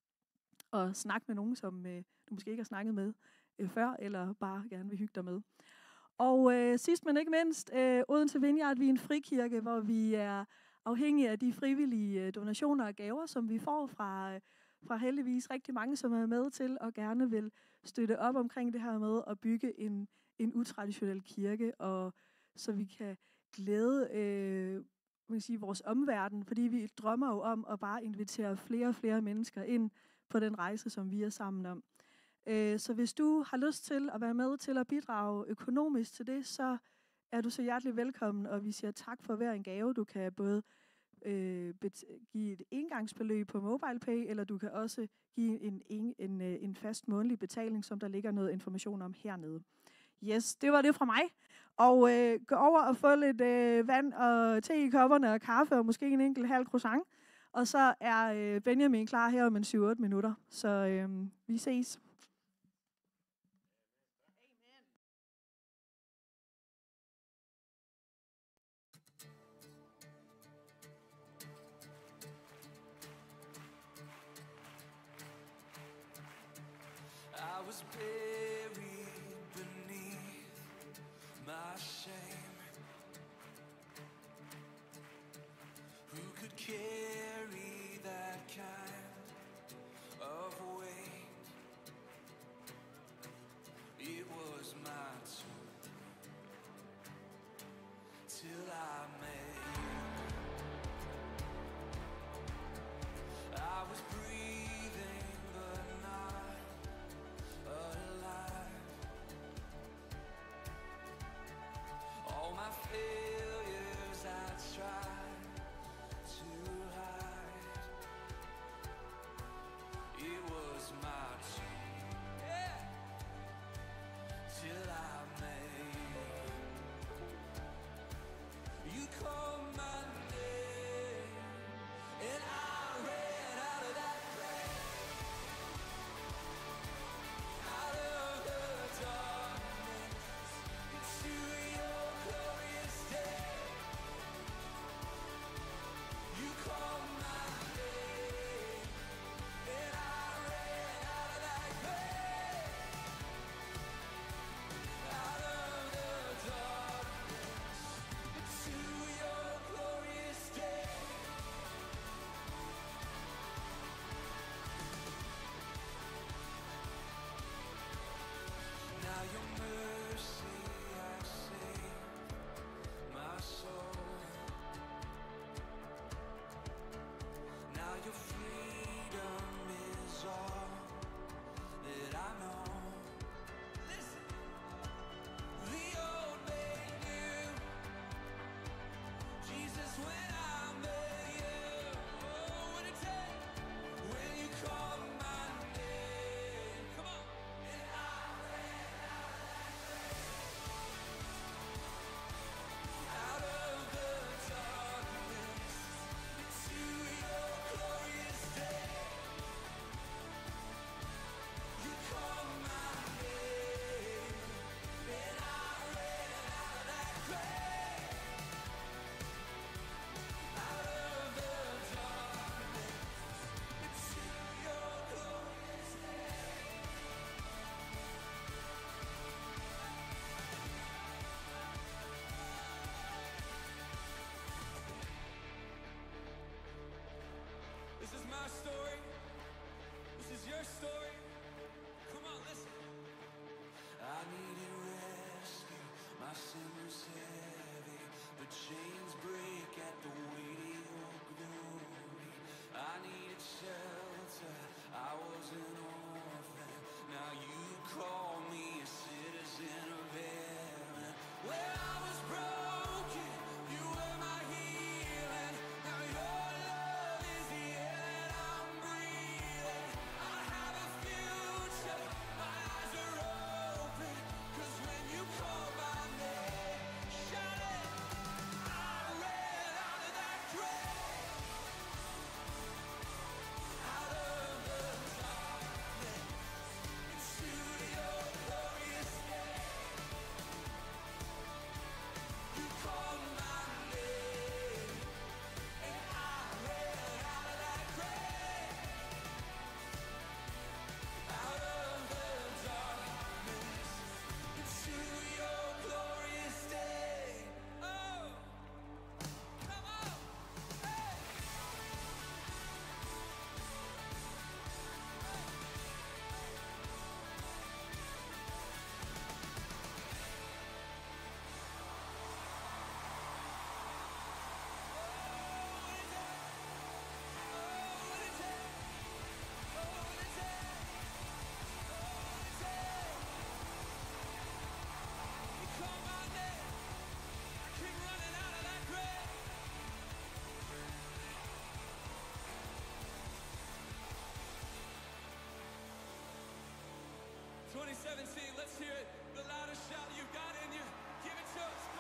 Og snak med nogen, som uh, du måske ikke har snakket med uh, før, eller bare gerne vil hygge dig med. Og øh, sidst men ikke mindst, øh, Odense Vineyard, vi er en frikirke, hvor vi er afhængige af de frivillige øh, donationer og gaver, som vi får fra, øh, fra heldigvis rigtig mange, som er med til og gerne vil støtte op omkring det her med at bygge en, en utraditionel kirke, og så vi kan glæde øh, man sige, vores omverden, fordi vi drømmer jo om at bare invitere flere og flere mennesker ind på den rejse, som vi er sammen om. Så hvis du har lyst til at være med til at bidrage økonomisk til det, så er du så hjertelig velkommen, og vi siger tak for hver en gave. Du kan både øh, give et engangsbeløb på MobilePay, eller du kan også give en, en, en, en fast månedlig betaling, som der ligger noget information om hernede. Yes, det var det fra mig. Og øh, gå over og få lidt øh, vand og te i kopperne og kaffe, og måske en enkelt halv croissant. Og så er øh, Benjamin klar her om en syv otte minutter. Så øh, vi ses. I was buried beneath my shame. Who could carry that kind of weight? It was my turn till I met you. I was breathing but not alive. All my failures I tried to hide. It was my turn, yeah, till I met you. You called my name and I ran out of that grave, out of the darkness into your glorious day. You called my name and I ran out of that grave, out of the darkness into your glorious day. Now your mercy has saved my soul. Now your freedom is all that I know. Listen, the old made new. Jesus, when I met you, oh, what it take when you called my name. Come on, and I ran out of that grave, out of the darkness into your glorious day. You called my name, and I ran out of that grave, out of the darkness into your glorious day. This is my story. This is your story. Come on, listen. I needed rescue. My sin was heavy. The chains break at the weight of your glory. I needed shelter. I was an orphan. Now you call me a citizen of heaven. When I was broken, you were my healing. Now your love is the air that I'm breathing. I have a future. My eyes are open. 'Cause when you call my name, shout it. I ran out of that grave, out of the darkness into your glorious day. You called my name, and I ran out of that grave, out of the darkness into your glorious day. Oh, come on, hey. twenty seventeen, let's hear it. The loudest shout you've got in you. Give it to us.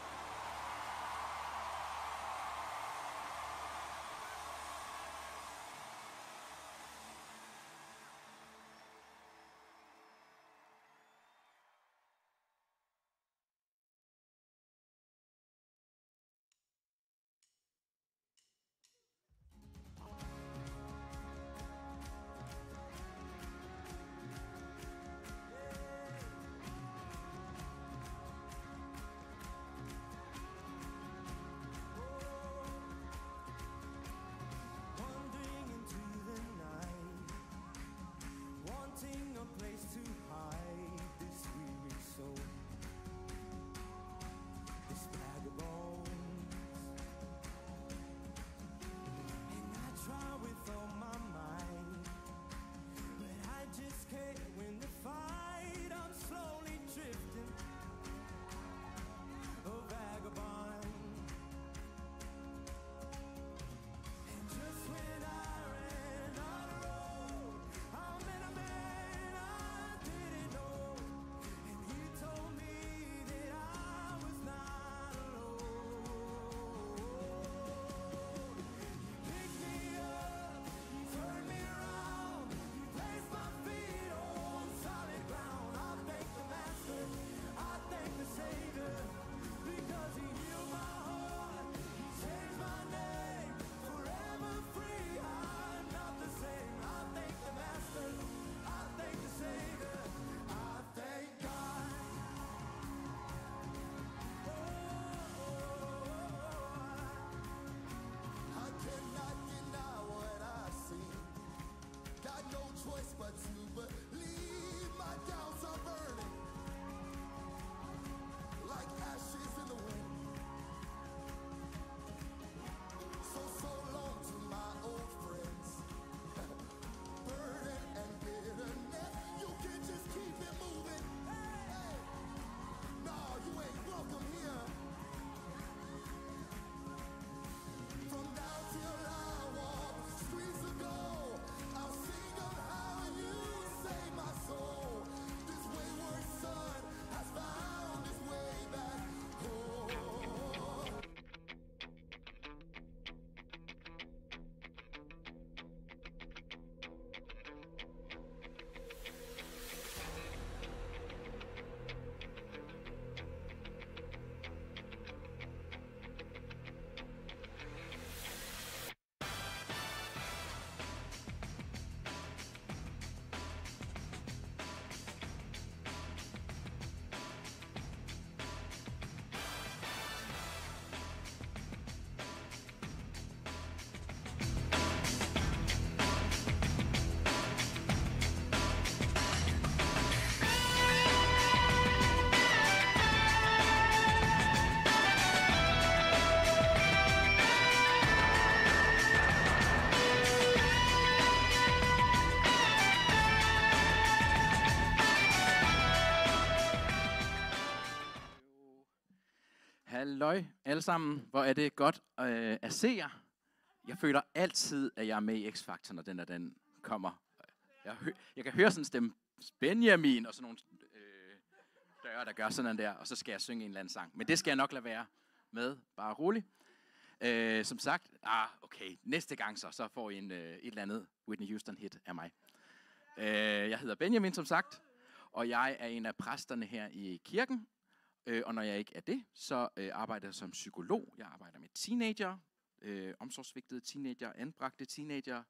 Halløj alle sammen. Hvor er det godt øh, at se jer. Jeg føler altid, at jeg er med i X-Factor, når den der den kommer. Jeg, hø- jeg kan høre sådan en stemme, Benjamin, og sådan nogle øh, døre, der gør sådan der, og så skal jeg synge en eller anden sang. Men det skal jeg nok lade være med, bare roligt. Øh, som sagt, ah, okay, næste gang så, så får I en, øh, et eller andet Whitney Houston hit af mig. Øh, jeg hedder Benjamin, som sagt, og jeg er en af præsterne her i kirken. Øh, og når jeg ikke er det, så øh, arbejder jeg som psykolog. Jeg arbejder med teenager, øh, omsorgsvigtede teenager, anbragte teenager.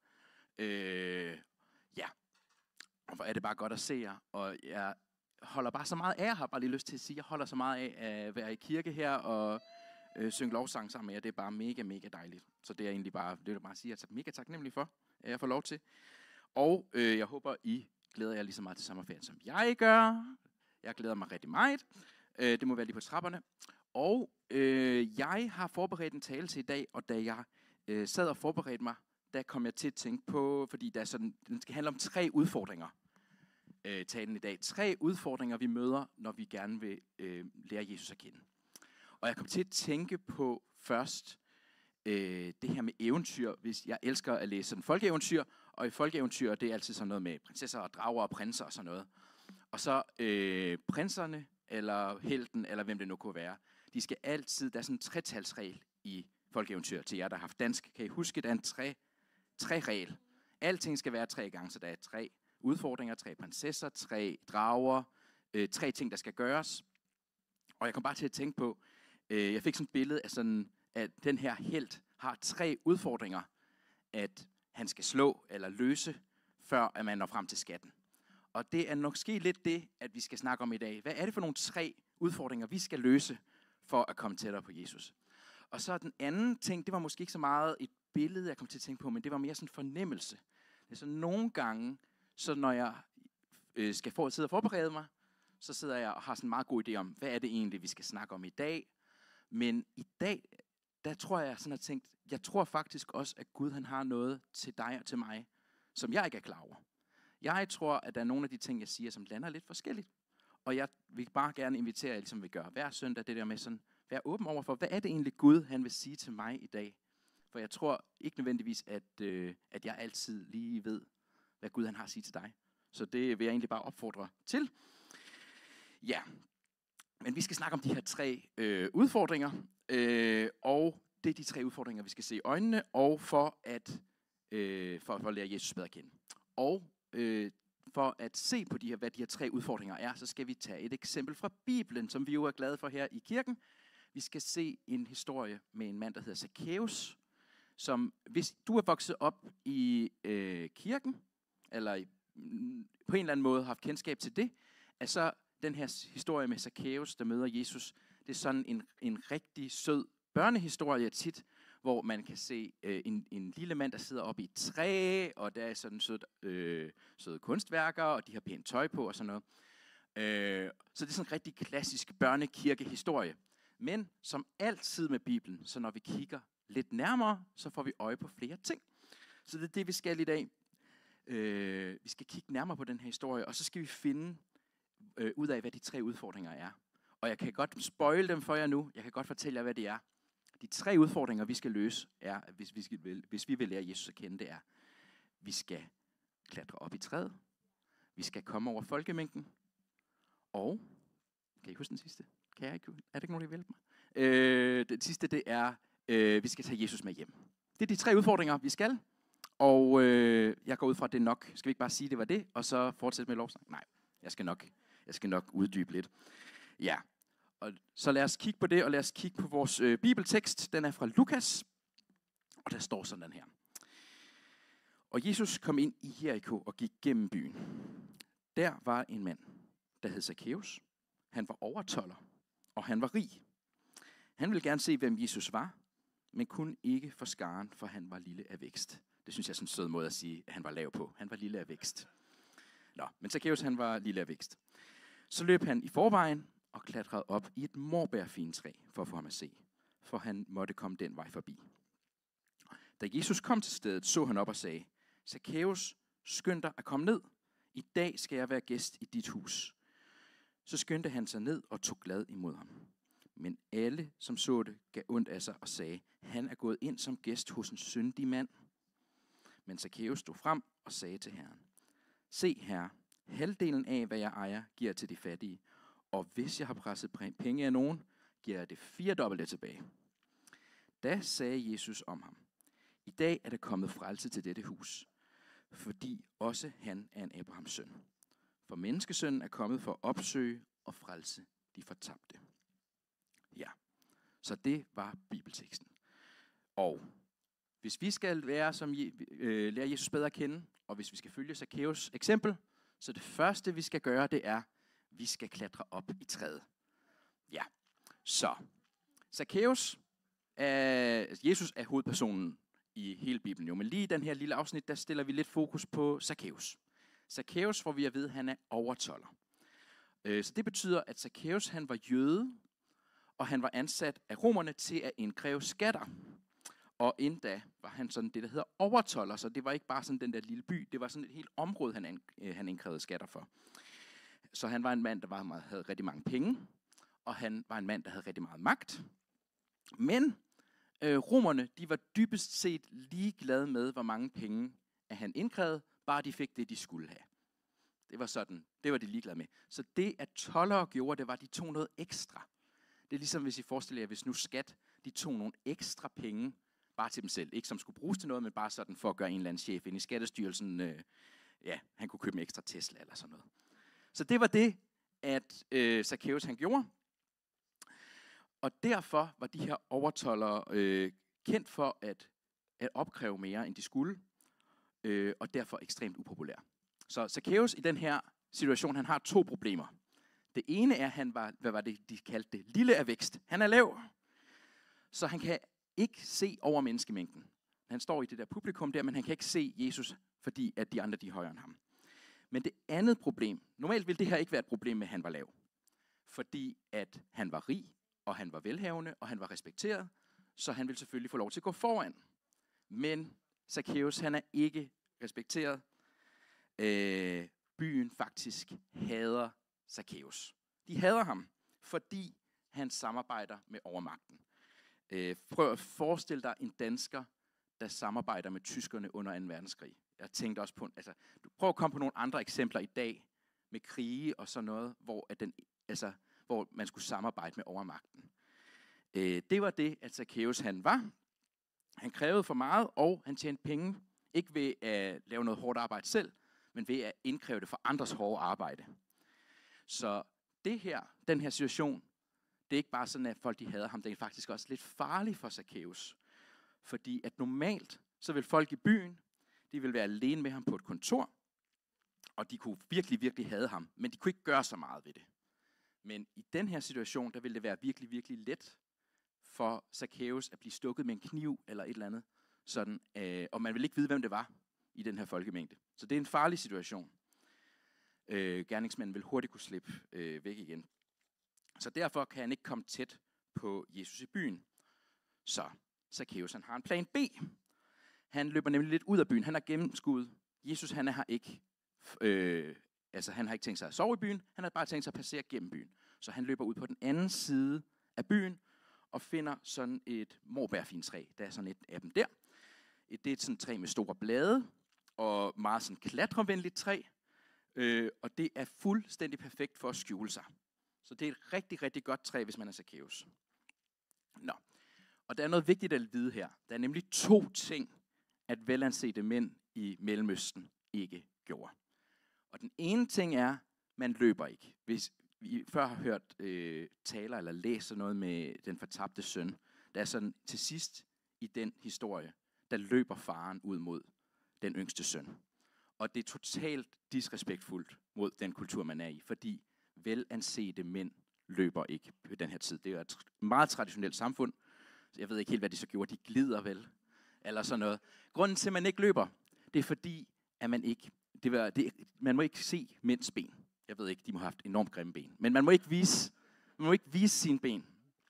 Øh, ja, og hvor er det bare godt at se jer. Og jeg holder bare så meget af, jeg har bare lige lyst til at sige, jeg holder så meget af at være i kirke her og øh, synge lovsang sammen med jer. Det er bare mega, mega dejligt. Så det er egentlig bare, det vil jeg bare sige, at jeg er mega taknemmelig for, at jeg får lov til. Og øh, jeg håber, I glæder jer lige så meget til sommerferien, som jeg gør. Jeg glæder mig rigtig meget. Det må være lige på trapperne. Og øh, jeg har forberedt en tale til i dag, og da jeg øh, sad og forberedte mig, der kom jeg til at tænke på, fordi der er sådan, den skal handle om tre udfordringer, øh, talen i dag. Tre udfordringer, vi møder, når vi gerne vil øh, lære Jesus at kende. Og jeg kom til at tænke på først øh, det her med eventyr, hvis jeg elsker at læse sådan folkeeventyr, og i folkeeventyr, det er altid sådan noget med prinsesser og drager og prinser og sådan noget. Og så øh, prinserne, eller helten, eller hvem det nu kunne være. De skal altid, der er sådan en tretalsregel i folkeeventyr til jer, der har haft dansk. Kan I huske, der er en tre, tre regel. Alting skal være tre gange, så der er tre udfordringer, tre prinsesser, tre drager, øh, tre ting, der skal gøres. Og jeg kom bare til at tænke på, øh, jeg fik sådan et billede af sådan, at den her helt har tre udfordringer, at han skal slå eller løse, før at man når frem til skatten. Og det er nok ske lidt det, at vi skal snakke om i dag. Hvad er det for nogle tre udfordringer, vi skal løse for at komme tættere på Jesus? Og så den anden ting, det var måske ikke så meget et billede, jeg kom til at tænke på, men det var mere sådan en fornemmelse. Det er så nogle gange, så når jeg øh, skal for, sidde og forberede mig, så sidder jeg og har sådan en meget god idé om, hvad er det egentlig, vi skal snakke om i dag. Men i dag, der tror jeg sådan har tænkt, jeg tror faktisk også, at Gud han har noget til dig og til mig, som jeg ikke er klar over. Jeg tror, at der er nogle af de ting, jeg siger, som lander lidt forskelligt. Og jeg vil bare gerne invitere jer, ligesom vi gør hver søndag, det der med sådan, være åben over for, hvad er det egentlig Gud, han vil sige til mig i dag? For jeg tror ikke nødvendigvis, at, øh, at jeg altid lige ved, hvad Gud han har at sige til dig. Så det vil jeg egentlig bare opfordre til. Ja, men vi skal snakke om de her tre øh, udfordringer. Øh, og det er de tre udfordringer, vi skal se i øjnene, og for at, øh, for, for at lære Jesus bedre at kende. Og Øh, for at se på de her, hvad de her tre udfordringer er, så skal vi tage et eksempel fra Bibelen, som vi jo er glade for her i kirken. Vi skal se en historie med en mand, der hedder Zacchaeus, som hvis du er vokset op i øh, kirken, eller i, mm, på en eller anden måde har haft kendskab til det, er så den her historie med Zacchaeus, der møder Jesus, det er sådan en, en rigtig sød børnehistorie tit, hvor man kan se øh, en, en lille mand, der sidder oppe i et træ, og der er sådan søde, øh, søde kunstværker, og de har pænt tøj på og sådan noget. Øh, så det er sådan en rigtig klassisk børnekirkehistorie. Men som altid med Bibelen, så når vi kigger lidt nærmere, så får vi øje på flere ting. Så det er det, vi skal i dag. Øh, vi skal kigge nærmere på den her historie, og så skal vi finde øh, ud af, hvad de tre udfordringer er. Og jeg kan godt spoile dem for jer nu. Jeg kan godt fortælle jer, hvad de er. De tre udfordringer, vi skal løse, er, at hvis vi, skal, hvis vi vil lære Jesus at kende, det er, vi skal klatre op i træet, vi skal komme over folkemængden, og, kan I huske den sidste? Kan jeg ikke? Er det ikke nogen, der vil hjælpe mig? Øh, det sidste, det er, øh, vi skal tage Jesus med hjem. Det er de tre udfordringer, vi skal, og øh, jeg går ud fra, at det er nok. Skal vi ikke bare sige, at det var det, og så fortsætte med lovsang? Nej, jeg skal nok, jeg skal nok uddybe lidt. Ja. Og så lad os kigge på det, og lad os kigge på vores øh, bibeltekst. Den er fra Lukas, og der står sådan her. Og Jesus kom ind i Jericho og gik gennem byen. Der var en mand, der hed Zacchaeus. Han var overtolder, og han var rig. Han ville gerne se, hvem Jesus var, men kunne ikke for skaren, for han var lille af vækst. Det synes jeg er sådan en sød måde at sige, at han var lav på. Han var lille af vækst. Nå, men Zacchaeus, han var lille af vækst. Så løb han i forvejen, og klatrede op i et morbærfintræ for at få ham at se, for han måtte komme den vej forbi. Da Jesus kom til stedet, så han op og sagde, Zacchaeus, skynd dig at komme ned. I dag skal jeg være gæst i dit hus. Så skyndte han sig ned og tog glad imod ham. Men alle, som så det, gav ondt af sig og sagde, han er gået ind som gæst hos en syndig mand. Men Zakæus stod frem og sagde til Herren, se herre, halvdelen af, hvad jeg ejer, giver jeg til de fattige. Og hvis jeg har presset penge af nogen, giver jeg det firedobbelte tilbage. Da sagde Jesus om ham, i dag er der kommet frelse til dette hus, fordi også han er en Abrahams søn. For menneskesønnen er kommet for at opsøge og frelse de fortabte. Ja, så det var bibelteksten. Og hvis vi skal være som, øh, lære Jesus bedre at kende, og hvis vi skal følge Zakæus eksempel, så det første vi skal gøre, det er, vi skal klatre op i træet. Ja, så Zakæus, er, Jesus er hovedpersonen i hele Bibelen jo, men lige i den her lille afsnit, der stiller vi lidt fokus på Zakæus. Zakæus får vi at vide, at han er overtolder. Øh, så det betyder, at Zakæus han var jøde, og han var ansat af romerne til at indkræve skatter. Og endda var han sådan det, der hedder overtolder, så det var ikke bare sådan den der lille by, det var sådan et helt område, han, an, øh, han indkrævede skatter for. Så han var en mand, der var meget, havde rigtig mange penge, og han var en mand, der havde rigtig meget magt. Men øh, romerne, de var dybest set ligeglade med, hvor mange penge at han indkrævede, bare de fik det, de skulle have. Det var sådan, det var de ligeglade med. Så det, at toldere gjorde, det var, at de tog noget ekstra. Det er ligesom, hvis I forestiller jer, hvis nu skat, de tog nogle ekstra penge, bare til dem selv. Ikke som skulle bruges til noget, men bare sådan for at gøre en eller anden chef ind i Skattestyrelsen, øh, ja, han kunne købe en ekstra Tesla eller sådan noget. Så det var det, at øh, Zakæus han gjorde. Og derfor var de her overtoldere øh, kendt for at, at opkræve mere, end de skulle, øh, og derfor ekstremt upopulær. Så Zakæus i den her situation, han har to problemer. Det ene er, at han var, hvad var det, de kaldte det, lille af vækst. Han er lav, så han kan ikke se over menneskemængden. Han står i det der publikum der, men han kan ikke se Jesus, fordi at de andre de er højere end ham. Men det andet problem, normalt ville det her ikke være et problem med, at han var lav. Fordi at han var rig, og han var velhavende, og han var respekteret, så han ville selvfølgelig få lov til at gå foran. Men Zakæus, han er ikke respekteret. Øh, byen faktisk hader Zakæus. De hader ham, fordi han samarbejder med overmagten. Øh, prøv at forestille dig en dansker, der samarbejder med tyskerne under anden verdenskrig. Jeg tænkte også på, altså, prøv at komme på nogle andre eksempler i dag, med krige og sådan noget, hvor, at den, altså, hvor man skulle samarbejde med overmagten. Øh, det var det, at Zakæus han var. Han krævede for meget, og han tjente penge, ikke ved at lave noget hårdt arbejde selv, men ved at indkræve det for andres hårde arbejde. Så det her, den her situation, det er ikke bare sådan, at folk de hader ham, det er faktisk også lidt farligt for Zakæus. Fordi at normalt, så vil folk i byen, de vil være alene med ham på et kontor, og de kunne virkelig, virkelig hade ham, men de kunne ikke gøre så meget ved det. Men i den her situation, der ville det være virkelig, virkelig let for Zakæus at blive stukket med en kniv eller et eller andet, sådan, øh, og man vil ikke vide, hvem det var i den her folkemængde. Så det er en farlig situation. Øh, gerningsmanden vil hurtigt kunne slippe øh, væk igen. Så derfor kan han ikke komme tæt på Jesus i byen. Så Zakæus han har en plan B. Han løber nemlig lidt ud af byen. Han har gennemskuet. Jesus han er her ikke. Øh, altså han har ikke tænkt sig at sove i byen. Han har bare tænkt sig at passere gennem byen. Så han løber ud på den anden side af byen og finder sådan et morbærfintræ. Der er sådan et af dem der. Det er et sådan træ med store blade og meget sådan klatrevenligt træ. Øh, og det er fuldstændig perfekt for at skjule sig. Så det er et rigtig, rigtig godt træ, hvis man er Zakæus. Nå. Og der er noget vigtigt at vide her. Der er nemlig to ting, at velansete mænd i Mellemøsten ikke gjorde. Og den ene ting er, man løber ikke. Hvis vi før har hørt øh, taler eller læser noget med den fortabte søn, der er sådan til sidst i den historie, der løber faren ud mod den yngste søn. Og det er totalt disrespektfuldt mod den kultur, man er i, fordi velansete mænd løber ikke på den her tid. Det er et meget traditionelt samfund. Jeg ved ikke helt, hvad de så gjorde. De glider vel, eller sådan noget. Grunden til, at man ikke løber, det er fordi, at man ikke, det var, det, man må ikke se mænds ben. Jeg ved ikke, de må have haft enormt grimme ben. Men man må ikke vise, man må ikke vise sine ben.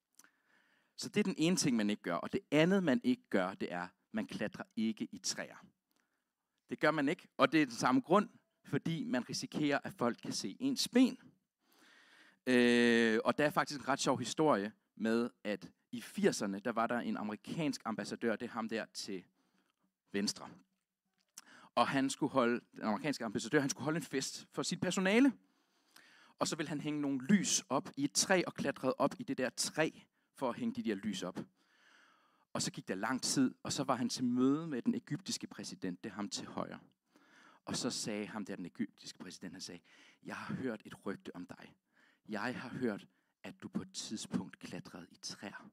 Så det er den ene ting, man ikke gør. Og det andet, man ikke gør, det er, man klatrer ikke i træer. Det gør man ikke, og det er den samme grund, fordi man risikerer, at folk kan se ens ben. Øh, og der er faktisk en ret sjov historie med, at i firserne, der var der en amerikansk ambassadør, det er ham der til venstre. Og han skulle holde, den amerikanske ambassadør, han skulle holde en fest for sit personale. Og så ville han hænge nogle lys op i et træ og klatrede op i det der træ for at hænge de der lys op. Og så gik der lang tid, og så var han til møde med den egyptiske præsident, det er ham til højre. Og så sagde ham der, den egyptiske præsident, han sagde, jeg har hørt et rygte om dig. Jeg har hørt, at du på et tidspunkt klatrede i træer.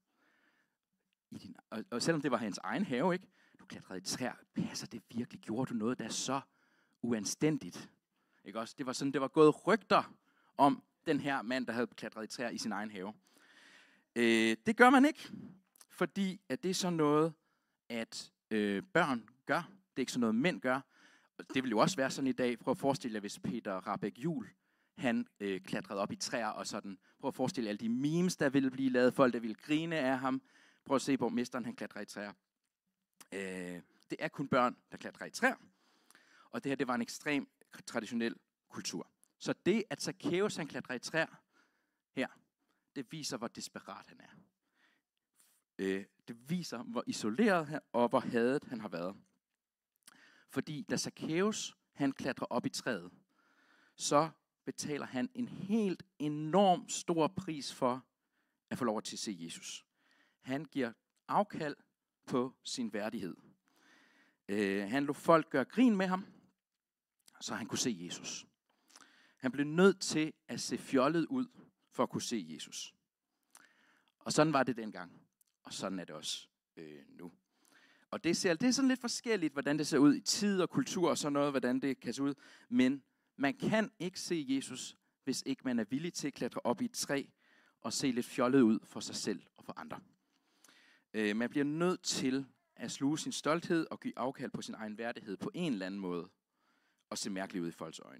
I din, og, og selvom det var hans egen have, ikke? Du klatrede i træer. Passer det virkelig? Gjorde du noget, der er så uanstændigt? Ikke også? Det var sådan, det var gået rygter om den her mand, der havde klatret i træer i sin egen have. Øh, det gør man ikke, fordi at det er sådan noget, at øh, børn gør. Det er ikke sådan noget, mænd gør. Det vil jo også være sådan i dag. Prøv at forestille jer, hvis Peter Rahbæk Juhl, han øh, klatrede op i træer og sådan. Prøv at forestille jer alle de memes, der ville blive lavet. Folk, der ville grine af ham. Prøv at se på mesteren, han klatrer i træer. Øh, det er kun børn, der klatrer i træer. Og det her, det var en ekstrem traditionel kultur. Så det, at Zacchaeus, han klatrer i træer her, det viser, hvor desperat han er. Øh, det viser, hvor isoleret han, og hvor hadet han har været. Fordi da Zacchaeus, han klatrer op i træet, så betaler han en helt enorm stor pris for at få lov til at se Jesus. Han giver afkald på sin værdighed. Øh, han lod folk gøre grin med ham, så han kunne se Jesus. Han blev nødt til at se fjollet ud for at kunne se Jesus. Og sådan var det dengang, og sådan er det også øh, nu. Og det, ser, det er sådan lidt forskelligt, hvordan det ser ud i tid og kultur og sådan noget, hvordan det kan se ud. Men man kan ikke se Jesus, hvis ikke man er villig til at klatre op i et træ og se lidt fjollet ud for sig selv og for andre. Øh, man bliver nødt til at sluge sin stolthed og give afkald på sin egen værdighed på en eller anden måde og se mærkeligt ud i folks øjne.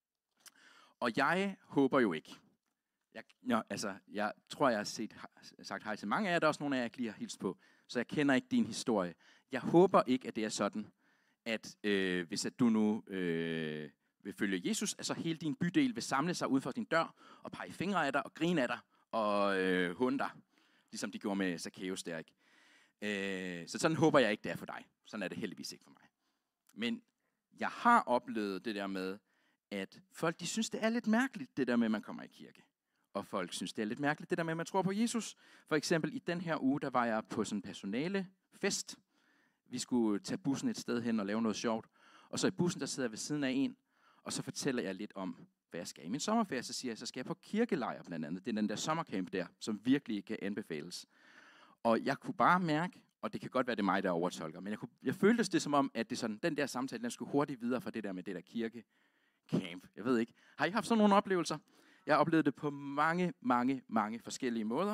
Og jeg håber jo ikke. Jeg, ja, altså, jeg tror, jeg har set, sagt hej til mange af jer. Der er også nogle af jer, jeg lige har hilst på. Så jeg kender ikke din historie. Jeg håber ikke, at det er sådan, at øh, hvis at du nu øh, vil følge Jesus, at så hele din bydel vil samle sig ud for din dør og pege fingre af dig og grine af dig og øh, hunde dig. Ligesom de gjorde med Zacchaeus der, ikke? Øh, så sådan håber jeg ikke, det er for dig. Sådan er det heldigvis ikke for mig. Men jeg har oplevet det der med, at folk de synes, det er lidt mærkeligt, det der med, at man kommer i kirke. Og folk synes, det er lidt mærkeligt, det der med, at man tror på Jesus. For eksempel i den her uge, der var jeg på sådan en personalefest. Vi skulle tage bussen et sted hen og lave noget sjovt. Og så i bussen, der sidder jeg ved siden af en, og så fortæller jeg lidt om, hvad jeg skal i min sommerferie. Så siger jeg, så skal jeg på kirkelejr blandt andet. Det er den der sommercamp der, som virkelig kan anbefales. Og jeg kunne bare mærke, og det kan godt være, det er mig, der overtolker, men jeg, kunne, jeg følte det som om, at det sådan, den der samtale, den skulle hurtigt videre fra det der med det der kirkecamp. Jeg ved ikke. Har I haft sådan nogle oplevelser? Jeg har oplevet det på mange, mange, mange forskellige måder.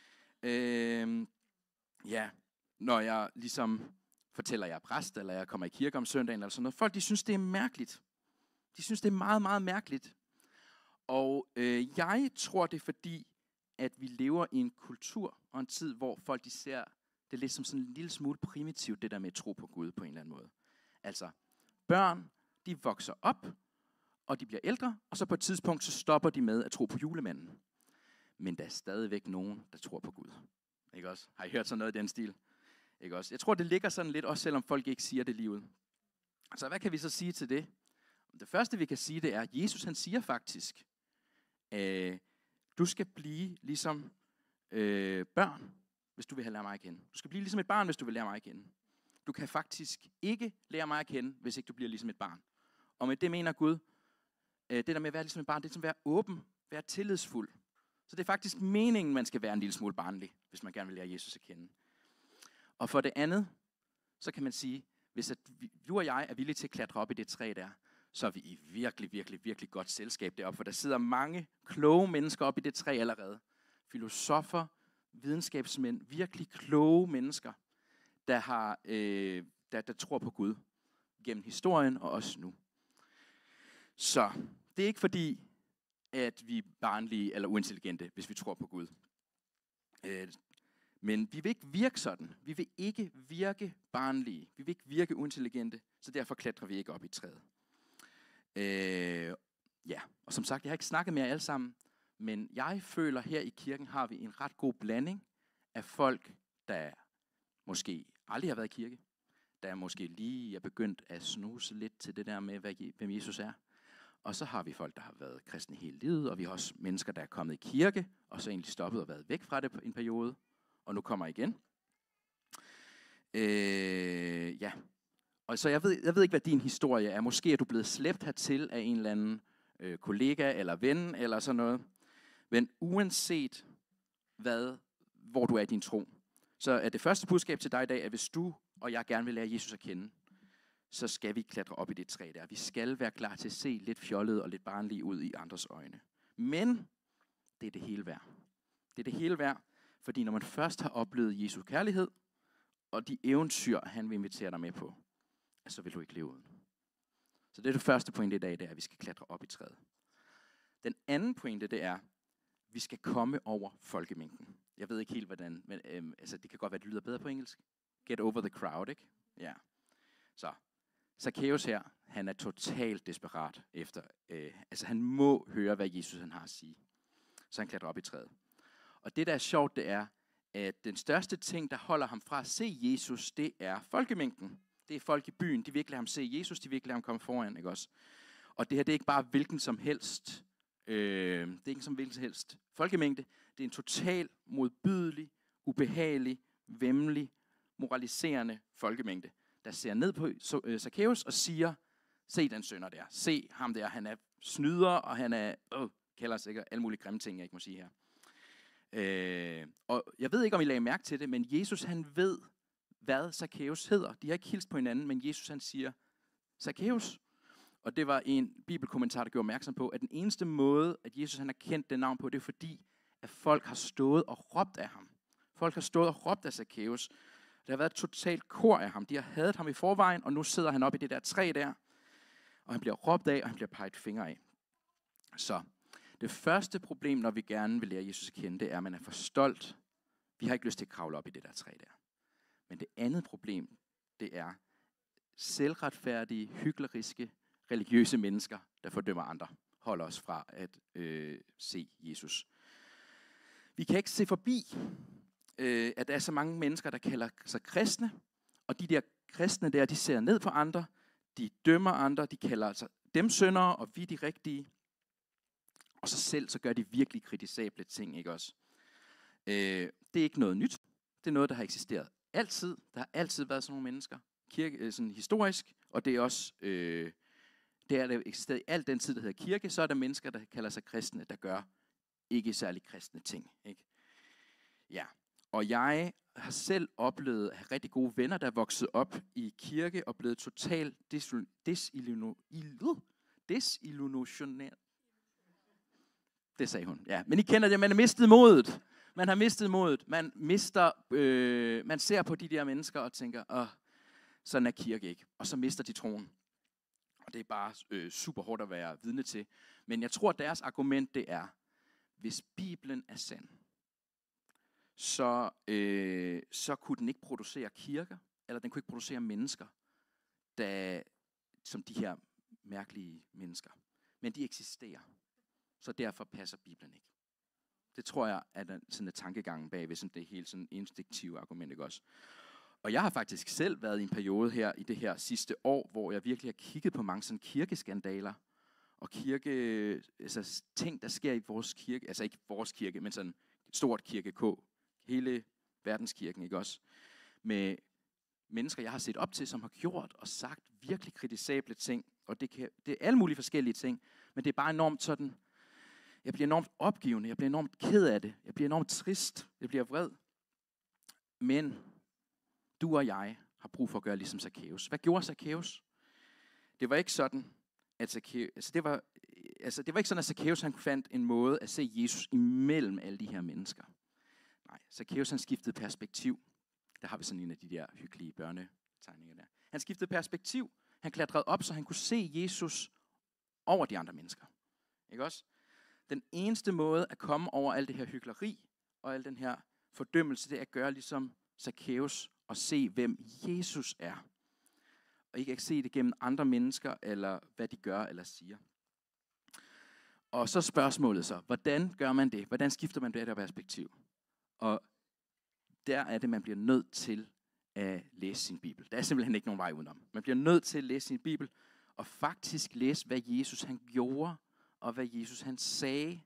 Øh, ja, når jeg ligesom fortæller, at jeg er præst, eller jeg kommer i kirke om søndagen, eller sådan noget. Folk, de synes, det er mærkeligt. De synes, det er meget, meget mærkeligt. Og øh, jeg tror, det er fordi, at vi lever i en kultur og en tid, hvor folk de ser det lidt som sådan en lille smule primitivt, det der med at tro på Gud på en eller anden måde. Altså, børn, de vokser op, og de bliver ældre, og så på et tidspunkt, så stopper de med at tro på julemanden. Men der er stadigvæk nogen, der tror på Gud. Ikke også? Har I hørt sådan noget i den stil? Ikke også? Jeg tror, det ligger sådan lidt, også selvom folk ikke siger det lige ud. Så hvad kan vi så sige til det? Det første, vi kan sige, det er, at Jesus han siger faktisk, øh, du skal blive ligesom øh, børn, hvis du vil have lære mig at kende. Du skal blive ligesom et barn, hvis du vil lære mig at kende. Du kan faktisk ikke lære mig at kende, hvis ikke du bliver ligesom et barn. Og med det mener Gud, øh, det der med at være ligesom et barn, det er som at være åben, være tillidsfuld. Så det er faktisk meningen, man skal være en lille smule barnlig, hvis man gerne vil lære Jesus at kende. Og for det andet, så kan man sige, hvis at vi, du og jeg er villige til at klatre op i det træ der, så er vi i virkelig, virkelig, virkelig godt selskab deroppe, for der sidder mange kloge mennesker op i det træ allerede. Filosofer, videnskabsmænd, virkelig kloge mennesker, der, har, øh, der, der tror på Gud gennem historien og også nu. Så det er ikke fordi, at vi er barnlige eller uintelligente, hvis vi tror på Gud. Øh, men vi vil ikke virke sådan. Vi vil ikke virke barnlige. Vi vil ikke virke uintelligente, så derfor klatrer vi ikke op i træet. Øh, ja, og som sagt, jeg har ikke snakket med jer alle sammen, Men jeg føler, her i kirken har vi en ret god blanding af folk, der måske aldrig har været i kirke, der måske lige er begyndt at snuse lidt til det der med, hvad, hvem Jesus er. Og så har vi folk, der har været kristne hele livet, og vi har også mennesker, der er kommet i kirke, og så egentlig stoppet og været væk fra det på en periode, og nu kommer igen. Øh, ja. Og så jeg ved, jeg ved ikke, hvad din historie er. Måske er du blevet slæbt hertil af en eller anden øh, kollega eller ven, eller sådan noget. Men uanset hvad, hvor du er i din tro, så er det første budskab til dig i dag, at hvis du og jeg gerne vil lære Jesus at kende, så skal vi klatre op i det træ der. Vi skal være klar til at se lidt fjollet og lidt barnlige ud i andres øjne. Men det er det hele værd. Det er det hele værd, fordi når man først har oplevet Jesu kærlighed, og de eventyr, han vil invitere dig med på, så vil du ikke leve uden. Så det er det første pointe i dag, det er, at vi skal klatre op i træet. Den anden pointe, det er, at vi skal komme over folkemængden. Jeg ved ikke helt, hvordan, men øhm, altså, det kan godt være, det lyder bedre på engelsk. Get over the crowd, ikke? Ja. Så, Zacchaeus her, han er totalt desperat efter, øh, altså han må høre, hvad Jesus han har at sige. Så han klatrer op i træet. Og det, der er sjovt, det er, at den største ting, der holder ham fra at se Jesus, det er folkemængden. Det er folk i byen, de vil ikke lade ham se Jesus, de vil ikke lade ham komme foran, ikke også? Og det her, det er ikke bare hvilken som helst, øh, det er ikke som hvilken som helst folkemængde. Det er en total modbydelig, ubehagelig, væmmelig, moraliserende folkemængde, der ser ned på Zacchaeus og siger, se den synder der, se ham der, han er snyder, og han er, øh, kalder sikkert alle mulige grimme ting, jeg ikke må sige her. Øh, og jeg ved ikke, om I lagde mærke til det, men Jesus han ved, hvad Zacchaeus hedder. De har ikke hilst på hinanden, men Jesus han siger, Zacchaeus. Og det var en bibelkommentar, der gjorde opmærksom på, at den eneste måde, at Jesus han har kendt det navn på, det er fordi, at folk har stået og råbt af ham. Folk har stået og råbt af Zacchaeus. Der har været et totalt kor af ham. De har hadet ham i forvejen, og nu sidder han oppe i det der træ der, og han bliver råbt af, og han bliver peget fingre af. Så det første problem, når vi gerne vil lære Jesus at kende, det er, at man er for stolt. Vi har ikke lyst til at kravle op i det der træ der. Men det andet problem, det er selvretfærdige, hykleriske, religiøse mennesker, der fordømmer andre, holder os fra at øh, se Jesus. Vi kan ikke se forbi, øh, at der er så mange mennesker, der kalder sig kristne, og de der kristne der, de ser ned på andre, de dømmer andre, de kalder altså dem syndere, og vi de rigtige. Og så selv, så gør de virkelig kritisable ting, ikke også? Øh, det er ikke noget nyt. Det er noget, der har eksisteret altid. Der har altid været sådan nogle mennesker, kirke, sådan historisk, og det er også, øh, det er der eksisteret i al den tid, der hedder kirke, så er der mennesker, der kalder sig kristne, der gør ikke særlig kristne ting, ikke? Ja, og jeg har selv oplevet at have rigtig gode venner, der er vokset op i kirke og blevet totalt desillusioneret. Det sagde hun, ja. Men I kender det, man har mistet modet. Man har mistet modet. Man mister, øh, man ser på de der mennesker og tænker, åh, sådan er kirke ikke. Og så mister de troen. Og det er bare øh, super hårdt at være vidne til. Men jeg tror, at deres argument det er, hvis Bibelen er sand, så, øh, så kunne den ikke producere kirker, eller den kunne ikke producere mennesker, der, som de her mærkelige mennesker. Men de eksisterer. Så derfor passer Bibelen ikke. Det tror jeg er sådan en tankegang bagved, sådan det er helt sådan instinktive argument, ikke også? Og jeg har faktisk selv været i en periode her i det her sidste år, hvor jeg virkelig har kigget på mange sådan kirkeskandaler og kirke, altså ting, der sker i vores kirke, altså ikke vores kirke, men sådan et stort kirke K, hele verdenskirken, ikke også? Med mennesker, jeg har set op til, som har gjort og sagt virkelig kritisable ting, og det, kan, det er alle mulige forskellige ting, men det er bare enormt sådan, jeg bliver enormt opgivende, jeg bliver enormt ked af det, jeg bliver enormt trist, jeg bliver vred. Men du og jeg har brug for at gøre ligesom Zacchaeus. Hvad gjorde Zacchaeus? Det var ikke sådan, at Zacchaeus, altså det var, altså det var ikke sådan, at Zacchaeus han fandt en måde at se Jesus imellem alle de her mennesker. Nej, Zacchaeus han skiftede perspektiv. Der har vi sådan en af de der hyggelige børnetegninger der. Han skiftede perspektiv. Han klatrede op, så han kunne se Jesus over de andre mennesker. Ikke også? Den eneste måde at komme over alt det her hykleri og al den her fordømmelse, det er at gøre ligesom Zacchaeus og se, hvem Jesus er. Og ikke at se det gennem andre mennesker, eller hvad de gør eller siger. Og så spørgsmålet så, hvordan gør man det? Hvordan skifter man det her perspektiv? Og der er det, man bliver nødt til at læse sin bibel. Der er simpelthen ikke nogen vej udenom. Man bliver nødt til at læse sin bibel, og faktisk læse, hvad Jesus han gjorde, og hvad Jesus han sagde.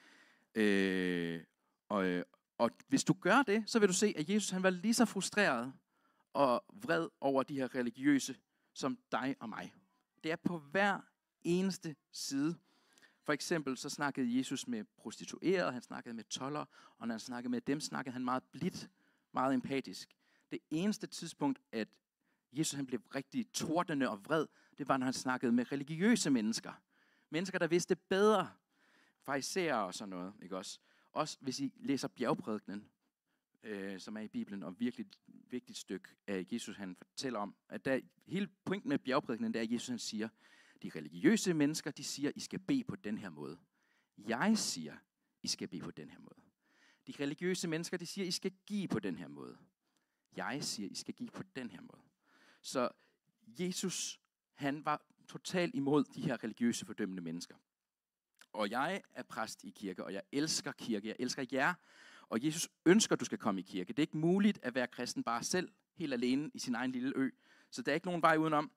Øh, og, og hvis du gør det, så vil du se, at Jesus han var lige så frustreret og vred over de her religiøse, som dig og mig. Det er på hver eneste side. For eksempel så snakkede Jesus med prostituerede, han snakkede med toldere, og når han snakkede med dem, snakkede han meget blidt, meget empatisk. Det eneste tidspunkt, at Jesus han blev rigtig tordnende og vred, det var, når han snakkede med religiøse mennesker. Mennesker, der vidste bedre. Farisæere og sådan noget, ikke også? Også hvis I læser bjergprædikenen, øh, som er i Bibelen, og virkelig vigtigt stykke af Jesus, han fortæller om, at der, hele pointen med bjergprædikenen, det er, at Jesus han siger, de religiøse mennesker, de siger, I skal bede på den her måde. Jeg siger, I skal bede på den her måde. De religiøse mennesker, de siger, I skal give på den her måde. Jeg siger, I skal give på den her måde. Så Jesus, han var totalt imod de her religiøse fordømmende mennesker. Og jeg er præst i kirke, og jeg elsker kirke, jeg elsker jer. Og Jesus ønsker, at du skal komme i kirke. Det er ikke muligt at være kristen bare selv, helt alene i sin egen lille ø. Så der er ikke nogen vej udenom.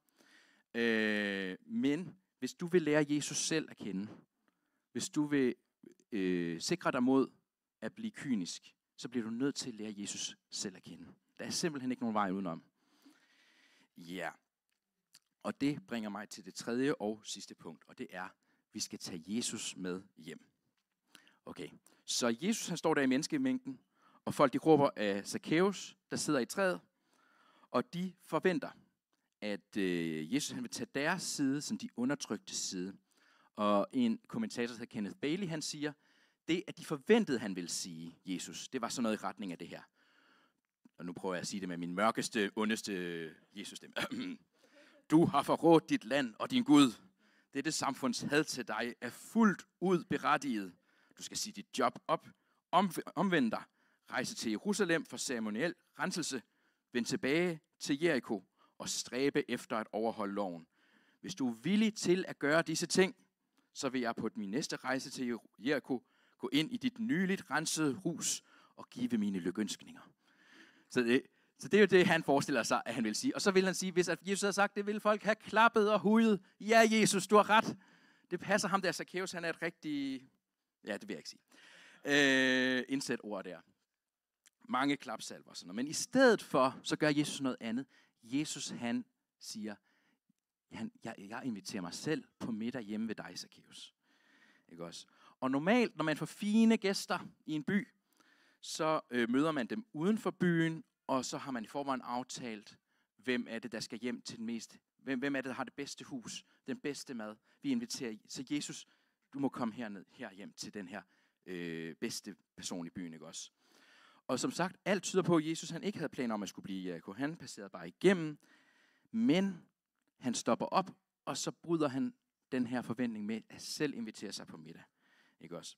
Øh, men hvis du vil lære Jesus selv at kende, hvis du vil øh, sikre dig mod at blive kynisk, så bliver du nødt til at lære Jesus selv at kende. Der er simpelthen ikke nogen vej udenom. Ja, og det bringer mig til det tredje og sidste punkt, og det er, vi skal tage Jesus med hjem. Okay, så Jesus han står der i menneskemængden, og folk de råber af Zacchaeus, der sidder i træet, og de forventer, at øh, Jesus han vil tage deres side, som de undertrykte side. Og en kommentator, der hedder Kenneth Bailey, han siger, det at de forventede, han ville sige Jesus, det var sådan noget i retning af det her. Og nu prøver jeg at sige det med min mørkeste, ondeste Jesus-stemme. Du har forrådt dit land og din Gud. Dette samfunds had til dig er fuldt ud berettiget. Du skal sige dit job op, om, omvend dig, rejse til Jerusalem for ceremoniel renselse, vend tilbage til Jericho og stræbe efter at overholde loven. Hvis du er villig til at gøre disse ting, så vil jeg på min næste rejse til Jericho gå ind i dit nyligt rensede hus og give mine lykønskninger. Så det, så det er jo det, han forestiller sig, at han vil sige. Og så vil han sige, hvis at Jesus havde sagt, det ville folk have klappet og hujet. Ja, Jesus, du har ret. Det passer ham der, Zacchaeus, han er et rigtig... Ja, det vil jeg ikke sige. Øh, indsæt ord der. Mange klapsalver og sådan noget. Men i stedet for, så gør Jesus noget andet. Jesus, han siger, han, jeg, jeg inviterer mig selv på middag hjemme ved dig, Zacchaeus. Ikke også? Og normalt, når man får fine gæster i en by, så øh, møder man dem uden for byen, og så har man i forvejen aftalt, hvem er det, der skal hjem til den mest, hvem, hvem er det, der har det bedste hus, den bedste mad. Vi inviterer, så Jesus, du må komme herned, her hjem til den her øh, bedste person i byen, ikke også? Og som sagt, alt tyder på, at Jesus han ikke havde planer om at skulle blive i Jericho. Han passerede bare igennem, men han stopper op, og så bryder han den her forventning med at selv invitere sig på middag. Ikke også?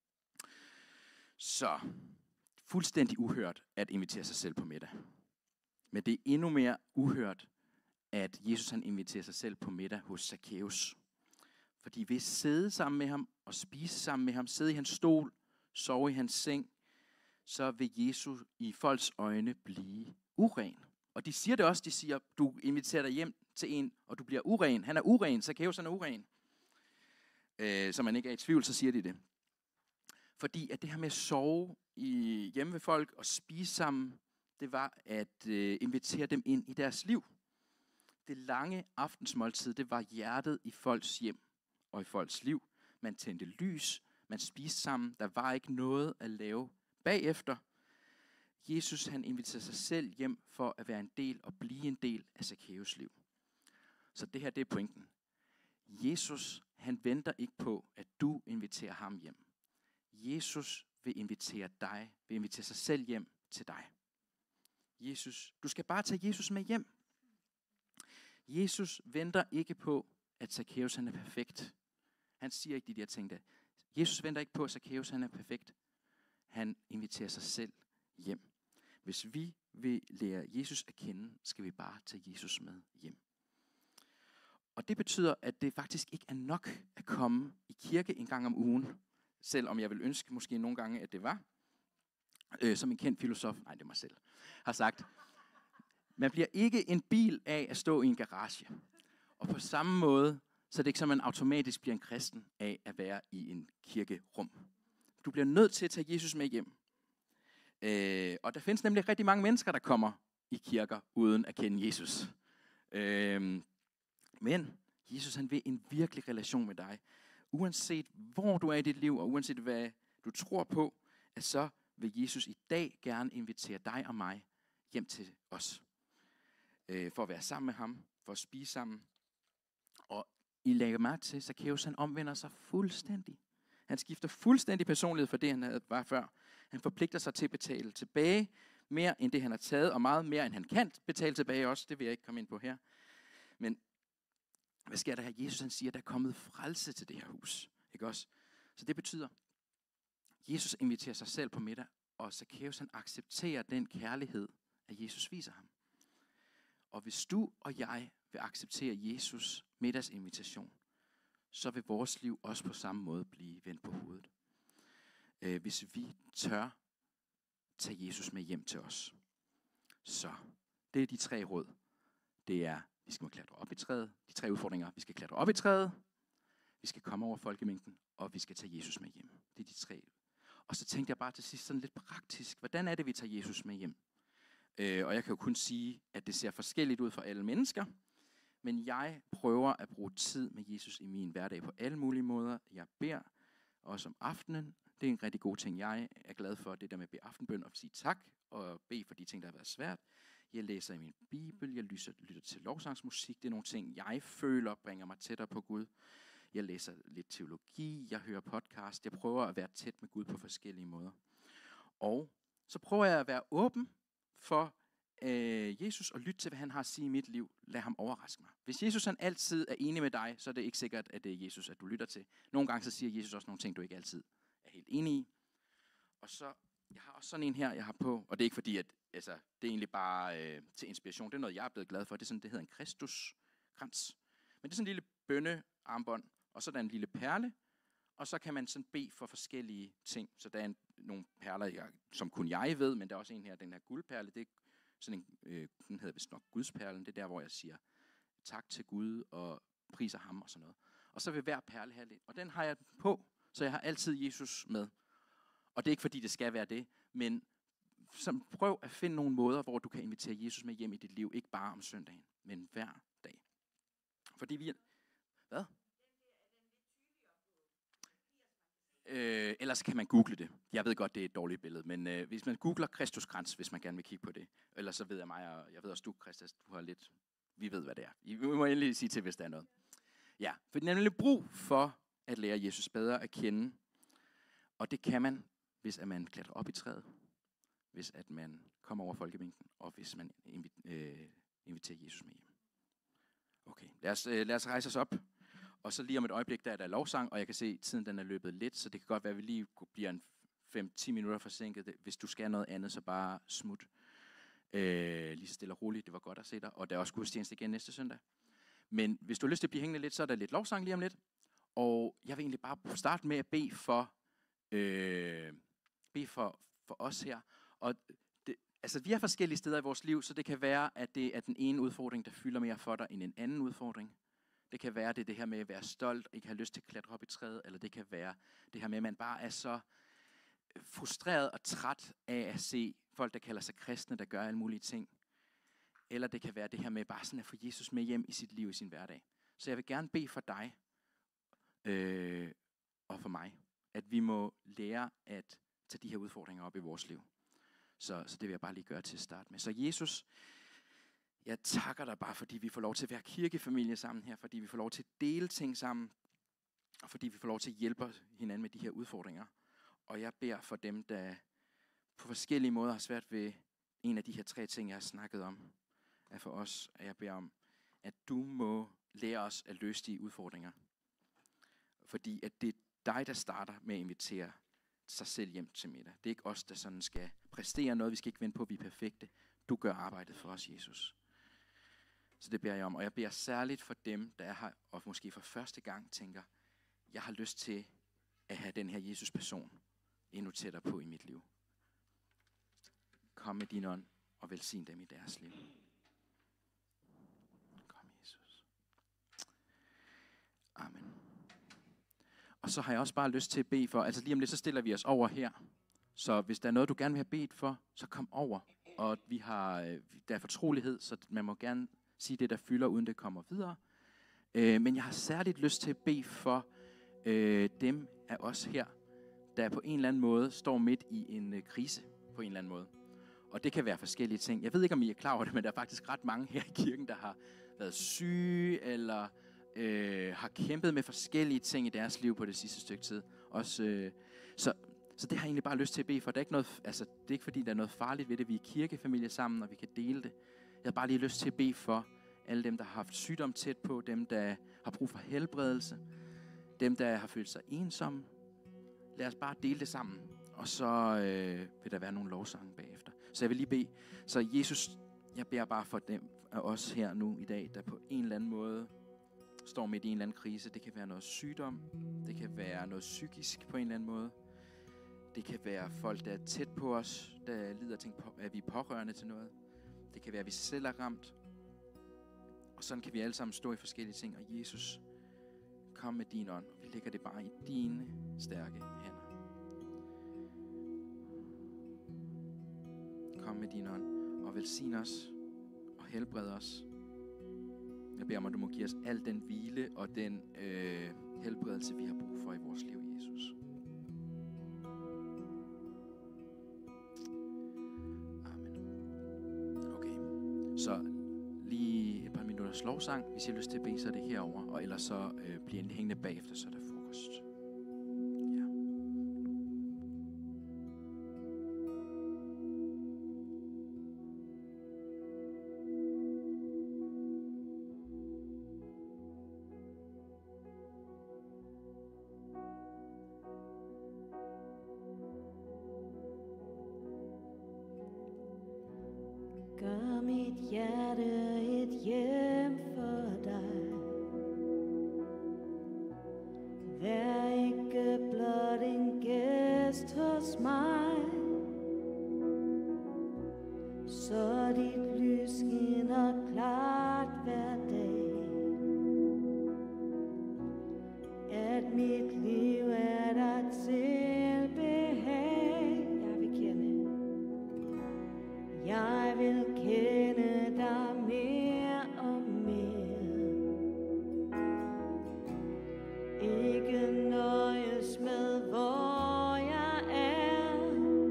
Så fuldstændig uhørt at invitere sig selv på middag. Men det er endnu mere uhørt, at Jesus han inviterer sig selv på middag hos Zacchaeus. Fordi ved at sidde sammen med ham og spise sammen med ham, sidde i hans stol, sove i hans seng, så vil Jesus i folks øjne blive uren. Og de siger det også, de siger, du inviterer dig hjem til en, og du bliver uren. Han er uren, Zacchaeus han er uren. Øh, så man ikke er i tvivl, så siger de det. Fordi at det her med at sove i, hjemme ved folk og spise sammen, det var at øh, invitere dem ind i deres liv. Det lange aftensmåltid, det var hjertet i folks hjem og i folks liv. Man tændte lys, man spiste sammen, der var ikke noget at lave bagefter. Jesus han inviterer sig selv hjem for at være en del og blive en del af Zacchaeus liv. Så det her, det er pointen. Jesus han venter ikke på, at du inviterer ham hjem. Jesus vil invitere dig, vil invitere sig selv hjem til dig. Jesus, du skal bare tage Jesus med hjem. Jesus venter ikke på, at Zacchaeus han er perfekt. Han siger ikke de der ting der. Jesus venter ikke på, at Zacchaeus han er perfekt. Han inviterer sig selv hjem. Hvis vi vil lære Jesus at kende, skal vi bare tage Jesus med hjem. Og det betyder, at det faktisk ikke er nok at komme i kirke en gang om ugen, selvom jeg vil ønske måske nogle gange, at det var. Øh, som en kendt filosof, nej det er mig selv, har sagt. Man bliver ikke en bil af at stå i en garage. Og på samme måde, så er det ikke som man automatisk bliver en kristen af at være i en kirkerum. Du bliver nødt til at tage Jesus med hjem. Øh, og der findes nemlig rigtig mange mennesker, der kommer i kirker uden at kende Jesus. Øh, men Jesus han vil en virkelig relation med dig. Uanset hvor du er i dit liv, og uanset hvad du tror på, at så vil Jesus i dag gerne invitere dig og mig hjem til os. Øh, for at være sammen med ham, for at spise sammen. Og I lægger mærke til, så Zacchaeus han omvender sig fuldstændig. Han skifter fuldstændig personlighed for det, han havde var før. Han forpligter sig til at betale tilbage mere end det, han har taget, og meget mere, end han kan betale tilbage også. Det vil jeg ikke komme ind på her. Men hvad sker der her? Jesus han siger, at der er kommet frelse til det her hus. Ikke også? Så det betyder, Jesus inviterer sig selv på middag, og Zacchaeus han accepterer den kærlighed, at Jesus viser ham. Og hvis du og jeg vil acceptere Jesus middagsinvitation, så vil vores liv også på samme måde blive vendt på hovedet. Øh, hvis vi tør tage Jesus med hjem til os. Så det er de tre råd. Det er, vi skal klatre op i træet. De tre udfordringer. Vi skal klatre op i træet. Vi skal komme over folkemængden. Og vi skal tage Jesus med hjem. Det er de tre. Og så tænkte jeg bare til sidst sådan lidt praktisk. Hvordan er det, vi tager Jesus med hjem? Øh, og jeg kan jo kun sige, at det ser forskelligt ud for alle mennesker. Men jeg prøver at bruge tid med Jesus i min hverdag på alle mulige måder. Jeg beder også om aftenen. Det er en rigtig god ting. Jeg er glad for det der med at bede aftenbøn og sige tak. Og bede for de ting, der har været svært. Jeg læser i min bibel. Jeg lytter, lytter til lovsangsmusik. Det er nogle ting, jeg føler bringer mig tættere på Gud. Jeg læser lidt teologi. Jeg hører podcast. Jeg prøver at være tæt med Gud på forskellige måder. Og så prøver jeg at være åben for øh, Jesus og lytte til, hvad han har at sige i mit liv. Lad ham overraske mig. Hvis Jesus han altid er enig med dig, så er det ikke sikkert, at det er Jesus, at du lytter til. Nogle gange så siger Jesus også nogle ting, du ikke altid er helt enig i. Og så, jeg har også sådan en her, jeg har på, og det er ikke fordi, at altså, det er egentlig bare øh, til inspiration. Det er noget, jeg er blevet glad for. Det er sådan, det hedder en Kristuskrans. Men det er sådan en lille bønnearmbånd, og så er der en lille perle, og så kan man sådan bede for forskellige ting. Så der er en, nogle perler, jeg, som kun jeg ved, men der er også en her, den her guldperle. Det er sådan en, øh, den hedder vist nok Gudsperlen. Det er der, hvor jeg siger tak til Gud og priser ham og sådan noget. Og så vil hver perle have lidt. Og den har jeg på, så jeg har altid Jesus med. Og det er ikke fordi, det skal være det, men som prøv at finde nogle måder, hvor du kan invitere Jesus med hjem i dit liv. Ikke bare om søndagen, men hver dag. Fordi vi... Hvad? Øh, ellers kan man google det. Jeg ved godt, det er et dårligt billede, men øh, hvis man googler Kristuskrans, hvis man gerne vil kigge på det, ellers så ved jeg mig, og jeg ved også du, Kristus, du har lidt... Vi ved, hvad det er. Vi må endelig sige til, hvis der er noget. Ja, for det er nemlig brug for at lære Jesus bedre at kende. Og det kan man, hvis at man klatrer op i træet, hvis at man kommer over folkemængden, og hvis man invit- øh, inviterer Jesus med hjem. Okay, lad os, øh, lad os rejse os op. Og så lige om et øjeblik, der er der lovsang, og jeg kan se, at tiden den er løbet lidt, så det kan godt være, at vi lige bliver en fem til ti minutter forsinket. Hvis du skal noget andet, så bare smut. Øh, lige så stille og roligt, det var godt at se dig. Og der er også gudstjeneste igen næste søndag. Men hvis du har lyst til at blive hængende lidt, så er der lidt lovsang lige om lidt. Og jeg vil egentlig bare starte med at bede for, øh, bede for, for os her. Og det, altså, vi er forskellige steder i vores liv, så det kan være, at det er den ene udfordring, der fylder mere for dig end en anden udfordring. Det kan være, det er det her med at være stolt og ikke have lyst til at klatre op i træet, eller det kan være det her med, at man bare er så frustreret og træt af at se folk, der kalder sig kristne, der gør alle mulige ting. Eller det kan være det her med bare sådan at få Jesus med hjem i sit liv, i sin hverdag. Så jeg vil gerne bede for dig øh, og for mig, at vi må lære at tage de her udfordringer op i vores liv. Så, så det vil jeg bare lige gøre til at starte med. Så Jesus, jeg takker dig bare, fordi vi får lov til at være kirkefamilie sammen her, fordi vi får lov til at dele ting sammen, og fordi vi får lov til at hjælpe hinanden med de her udfordringer. Og jeg beder for dem, der på forskellige måder har svært ved en af de her tre ting, jeg har snakket om, at for os, at jeg beder om, at du må lære os at løse de udfordringer. Fordi at det er dig, der starter med at invitere sig selv hjem til middag. Det er ikke os, der sådan skal præstere noget. Vi skal ikke vente på, at vi er perfekte. Du gør arbejdet for os, Jesus. Så det beder jeg om. Og jeg beder særligt for dem, der er her, og måske for første gang tænker, jeg har lyst til at have den her Jesus-person endnu tættere på i mit liv. Kom med din ånd og velsign dem i deres liv. Kom, Jesus. Amen. Og så har jeg også bare lyst til at bede for, altså lige om lidt, så stiller vi os over her. Så hvis der er noget, du gerne vil have bedt for, så kom over. Og vi har, der er fortrolighed, så man må gerne sige det, der fylder, uden det kommer videre. Øh, men jeg har særligt lyst til at bede for øh, dem af os her, der på en eller anden måde står midt i en øh, krise på en eller anden måde. Og det kan være forskellige ting. Jeg ved ikke, om I er klar over det, men der er faktisk ret mange her i kirken, der har været syge, eller øh, har kæmpet med forskellige ting i deres liv på det sidste stykke tid. Også, øh, så, så det har jeg egentlig bare lyst til at bede for. Det er ikke, noget, altså, det er ikke fordi, der er noget farligt ved det. Vi er kirkefamilie sammen, og vi kan dele det. Jeg har bare lige lyst til at bede for alle dem, der har haft sygdom tæt på, dem, der har brug for helbredelse, dem, der har følt sig ensomme. Lad os bare dele det sammen, og så øh, vil der være nogle lovsange bagefter. Så jeg vil lige bede. Så Jesus, jeg beder bare for dem af os her nu i dag, der på en eller anden måde står midt i en eller anden krise. Det kan være noget sygdom, det kan være noget psykisk på en eller anden måde. Det kan være folk, der er tæt på os, der lider ting, at vi er pårørende til noget. Det kan være, at vi selv er ramt. Og sådan kan vi alle sammen stå i forskellige ting. Og Jesus, kom med din ånd. Vi lægger det bare i dine stærke hænder. Kom med din ånd og velsign os og helbred os. Jeg beder om, at du må give os al den hvile og den øh, helbredelse, vi har brug for i vores liv, Jesus. Amen. Okay, så lige et par minutters lovsang. Hvis I har lyst til at bede, så er det herover, og ellers så øh, bliver det hængende bagefter, så er der frokost. Ja. Gør mit hjerte et hjem for dig. Vær ikke blot en gæst hos mig, så dit lys skinner klart hver dag. At mit liv er dig til behag. Jeg vil kende, jeg vil kende dig mere og mere. Ikke nøjes med, hvor jeg er.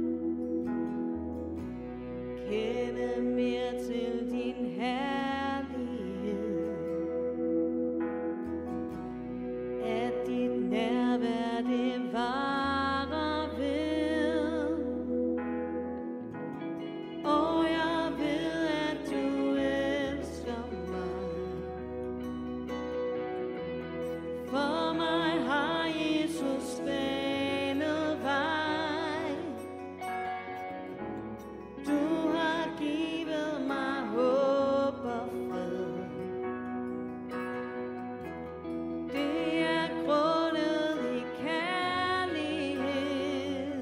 Kende mere til din herlighed. At dit nærvær, det varer ved. Og jeg ved, at du elsker mig. For mig har Jesus banet vej. Du har givet mig håb og fred. Det er grundet i kærlighed.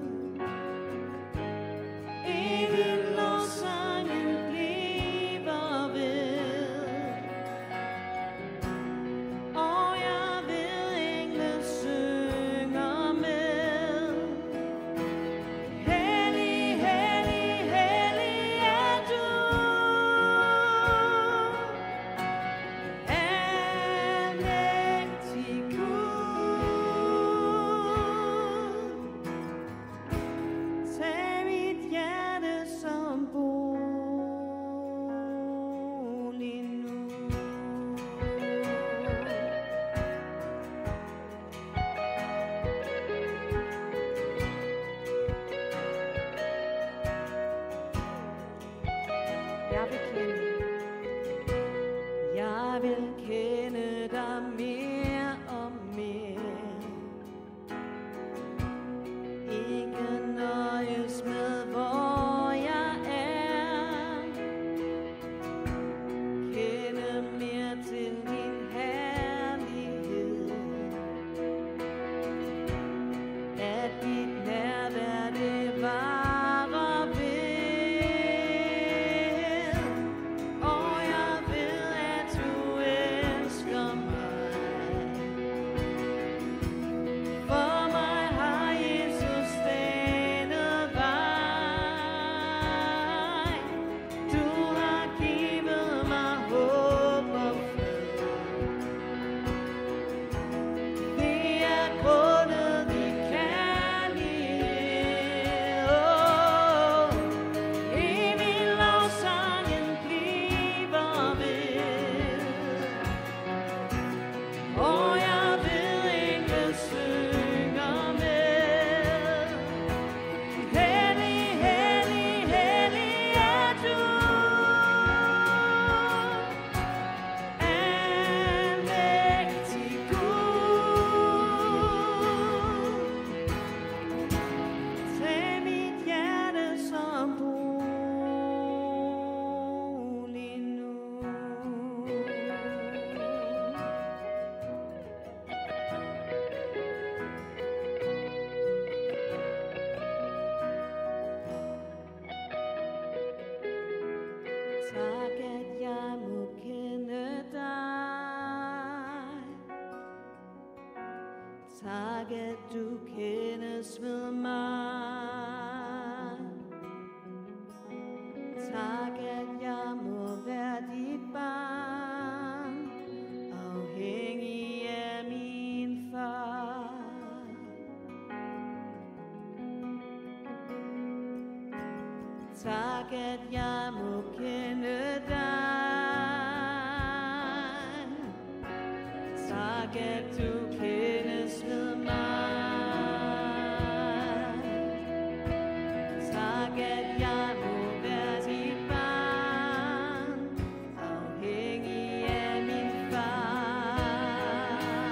Evigt lovsangen bliver ved. Og jeg ved, engle synger med. Hellig, hellig, hellig er du. Almægtig Gud. Tag mit hjerte som bolig nu. Jeg vil kende, jeg vil kende dig mere og mere. Ikke nøjes med, hvor jeg er. Kende Tak, at du kendes ved mig. Tak, at jeg må være dit barn, afhængig af min far. Tak, at jeg må kende dig. Tak, at du kendes ved mig. Tak, at jeg må være dit barn, afhængig af min far.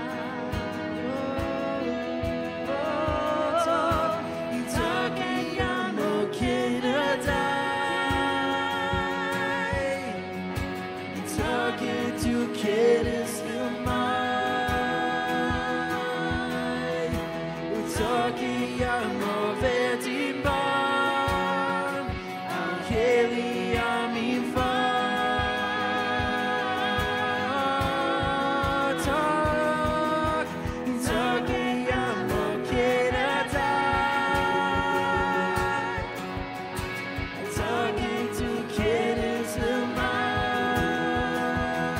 Oh, oh, tak, tak, at jeg må kende dig. Tak, at du kendes ved mig. Tak, at jeg må være dit barn, afhængig af min far. Tak, tak, at jeg må kende dig. Tak, at du kendes ved mig.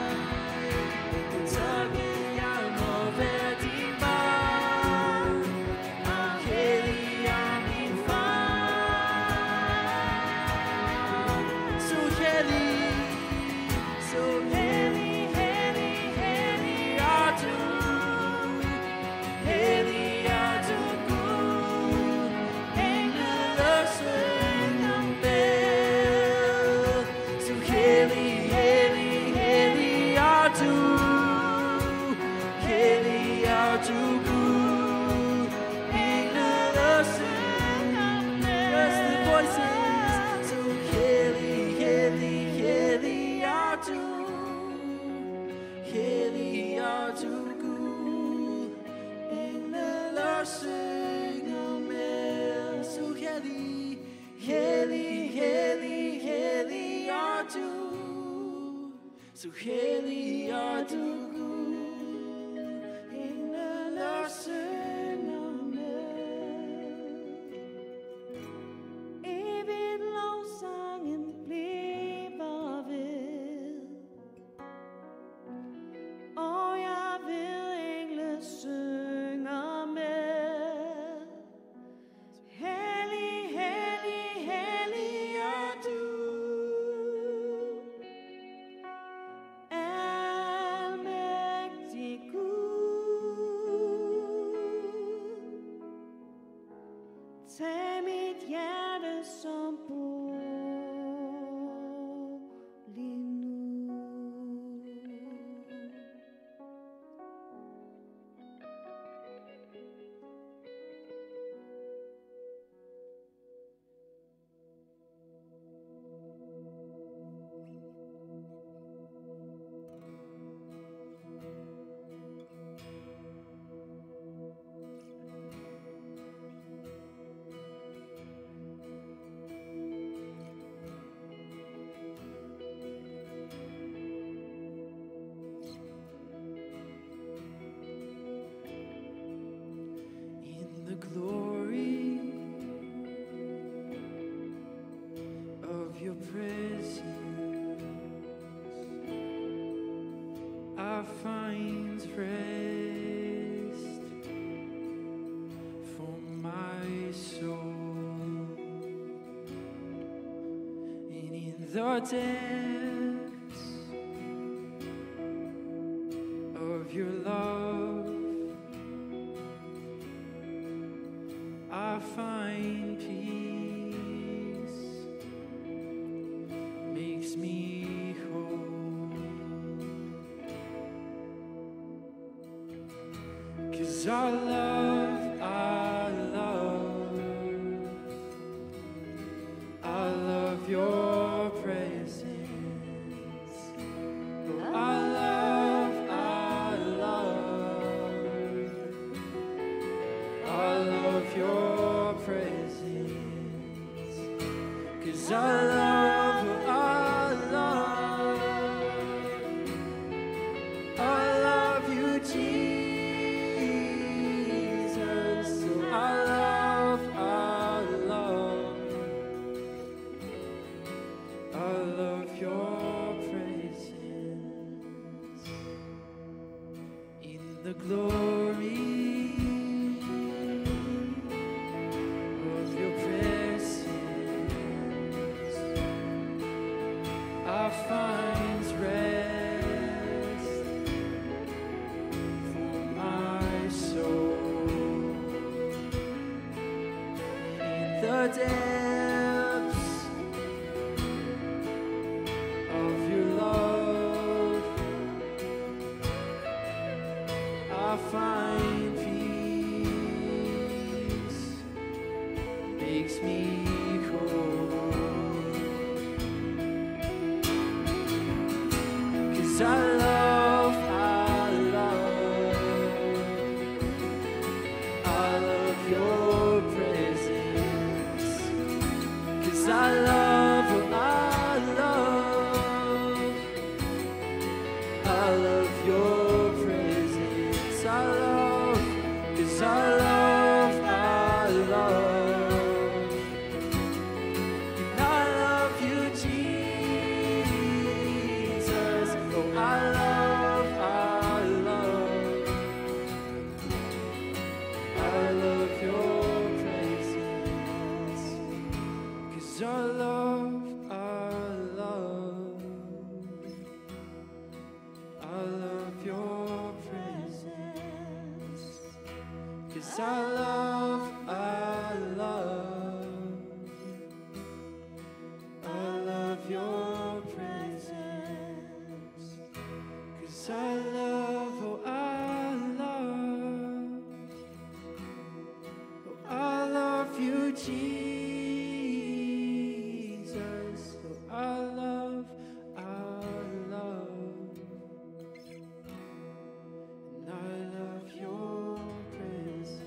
Tak, at jeg må være dit barn, afhængig af min far. Så hellig, så hellig, hellig, hellig er du. Hellig er du, Gud. Engler synger med. Så hellig, hellig, hellig er du. Hellig er du, Gud. Engler synger med. Raise the voices. Så hellig, hellig, hellig er du. Hellig er du, Gud. Engler synger med. Så hellig, hellig, hellig, hellig er du. Så hellig er du, Gud. Engler synger med. Evigt lovsangen bliver ved, og jeg ved engle synger med. Hellig, hellig, hellig er du. Almægtig Gud. Tag mit hjerte som bolig nu. In the glory of your presence, I find rest for my soul. And in the depths of your love, I find peace, makes me whole. 'Cause I love, I love, I love your presence. Oh, I love, I love, I love your presence. 'Cause I love, I love, I love you, Jesus. glory of your presence. I find rest for my soul in the depths of your love. I find peace, makes me whole. 'Cause I love, I love, I love your presence. 'Cause I love, oh, I love, I love your presence. I love, 'cause I love, I love, and I love you, Jesus. Oh, I love, I love, I love your presence. 'Cause I love, I love, I love your presence. 'Cause I love, I love, I love your presence. 'Cause I love, oh, I love, oh, I love you, Jesus. Oh, I love, I love, and I love your presence.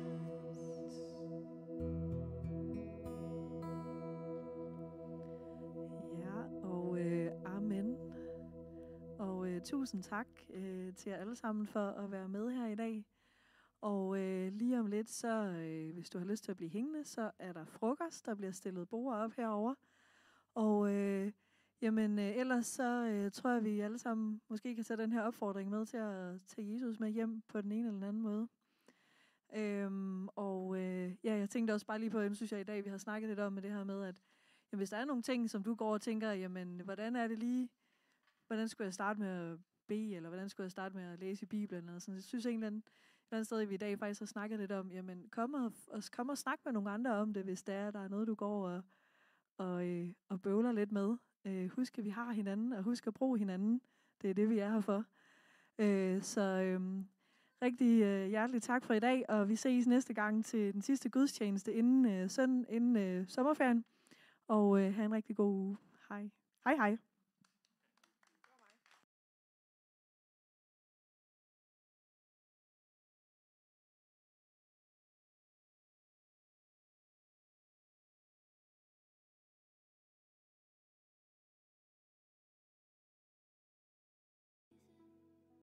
Ja, og øh, amen. Og øh, tusind tak øh, til jer alle sammen for at være med her i dag. Og øh, lige om lidt, så øh, hvis du har lyst til at blive hængende, så er der frokost, der bliver stillet bord op herover. Og øh, jamen, øh, ellers så øh, tror jeg, vi alle sammen måske kan tage den her opfordring med til at tage Jesus med hjem på den ene eller den anden måde. Øhm, og øh, ja, jeg tænkte også bare lige på, jeg synes jeg i dag, vi har snakket lidt om med det her med, at jamen, hvis der er nogle ting, som du går og tænker, jamen, hvordan er det lige, hvordan skulle jeg starte med at bede, eller hvordan skulle jeg starte med at læse i Bibelen, eller sådan. Jeg synes egentlig, et eller andet sted, vi i dag faktisk har snakket lidt om, jamen, kom og, og, kom og snak med nogle andre om det, hvis der er, der er noget, du går og, og, øh, og bøvler lidt med. Øh, husk, at vi har hinanden, og husk at bruge hinanden. Det er det, vi er her for. Øh, så øh, rigtig øh, hjertelig tak for i dag, og vi ses næste gang til den sidste gudstjeneste inden, øh, søn, inden øh, sommerferien. Og øh, have en rigtig god uge. Hej. Hej hej.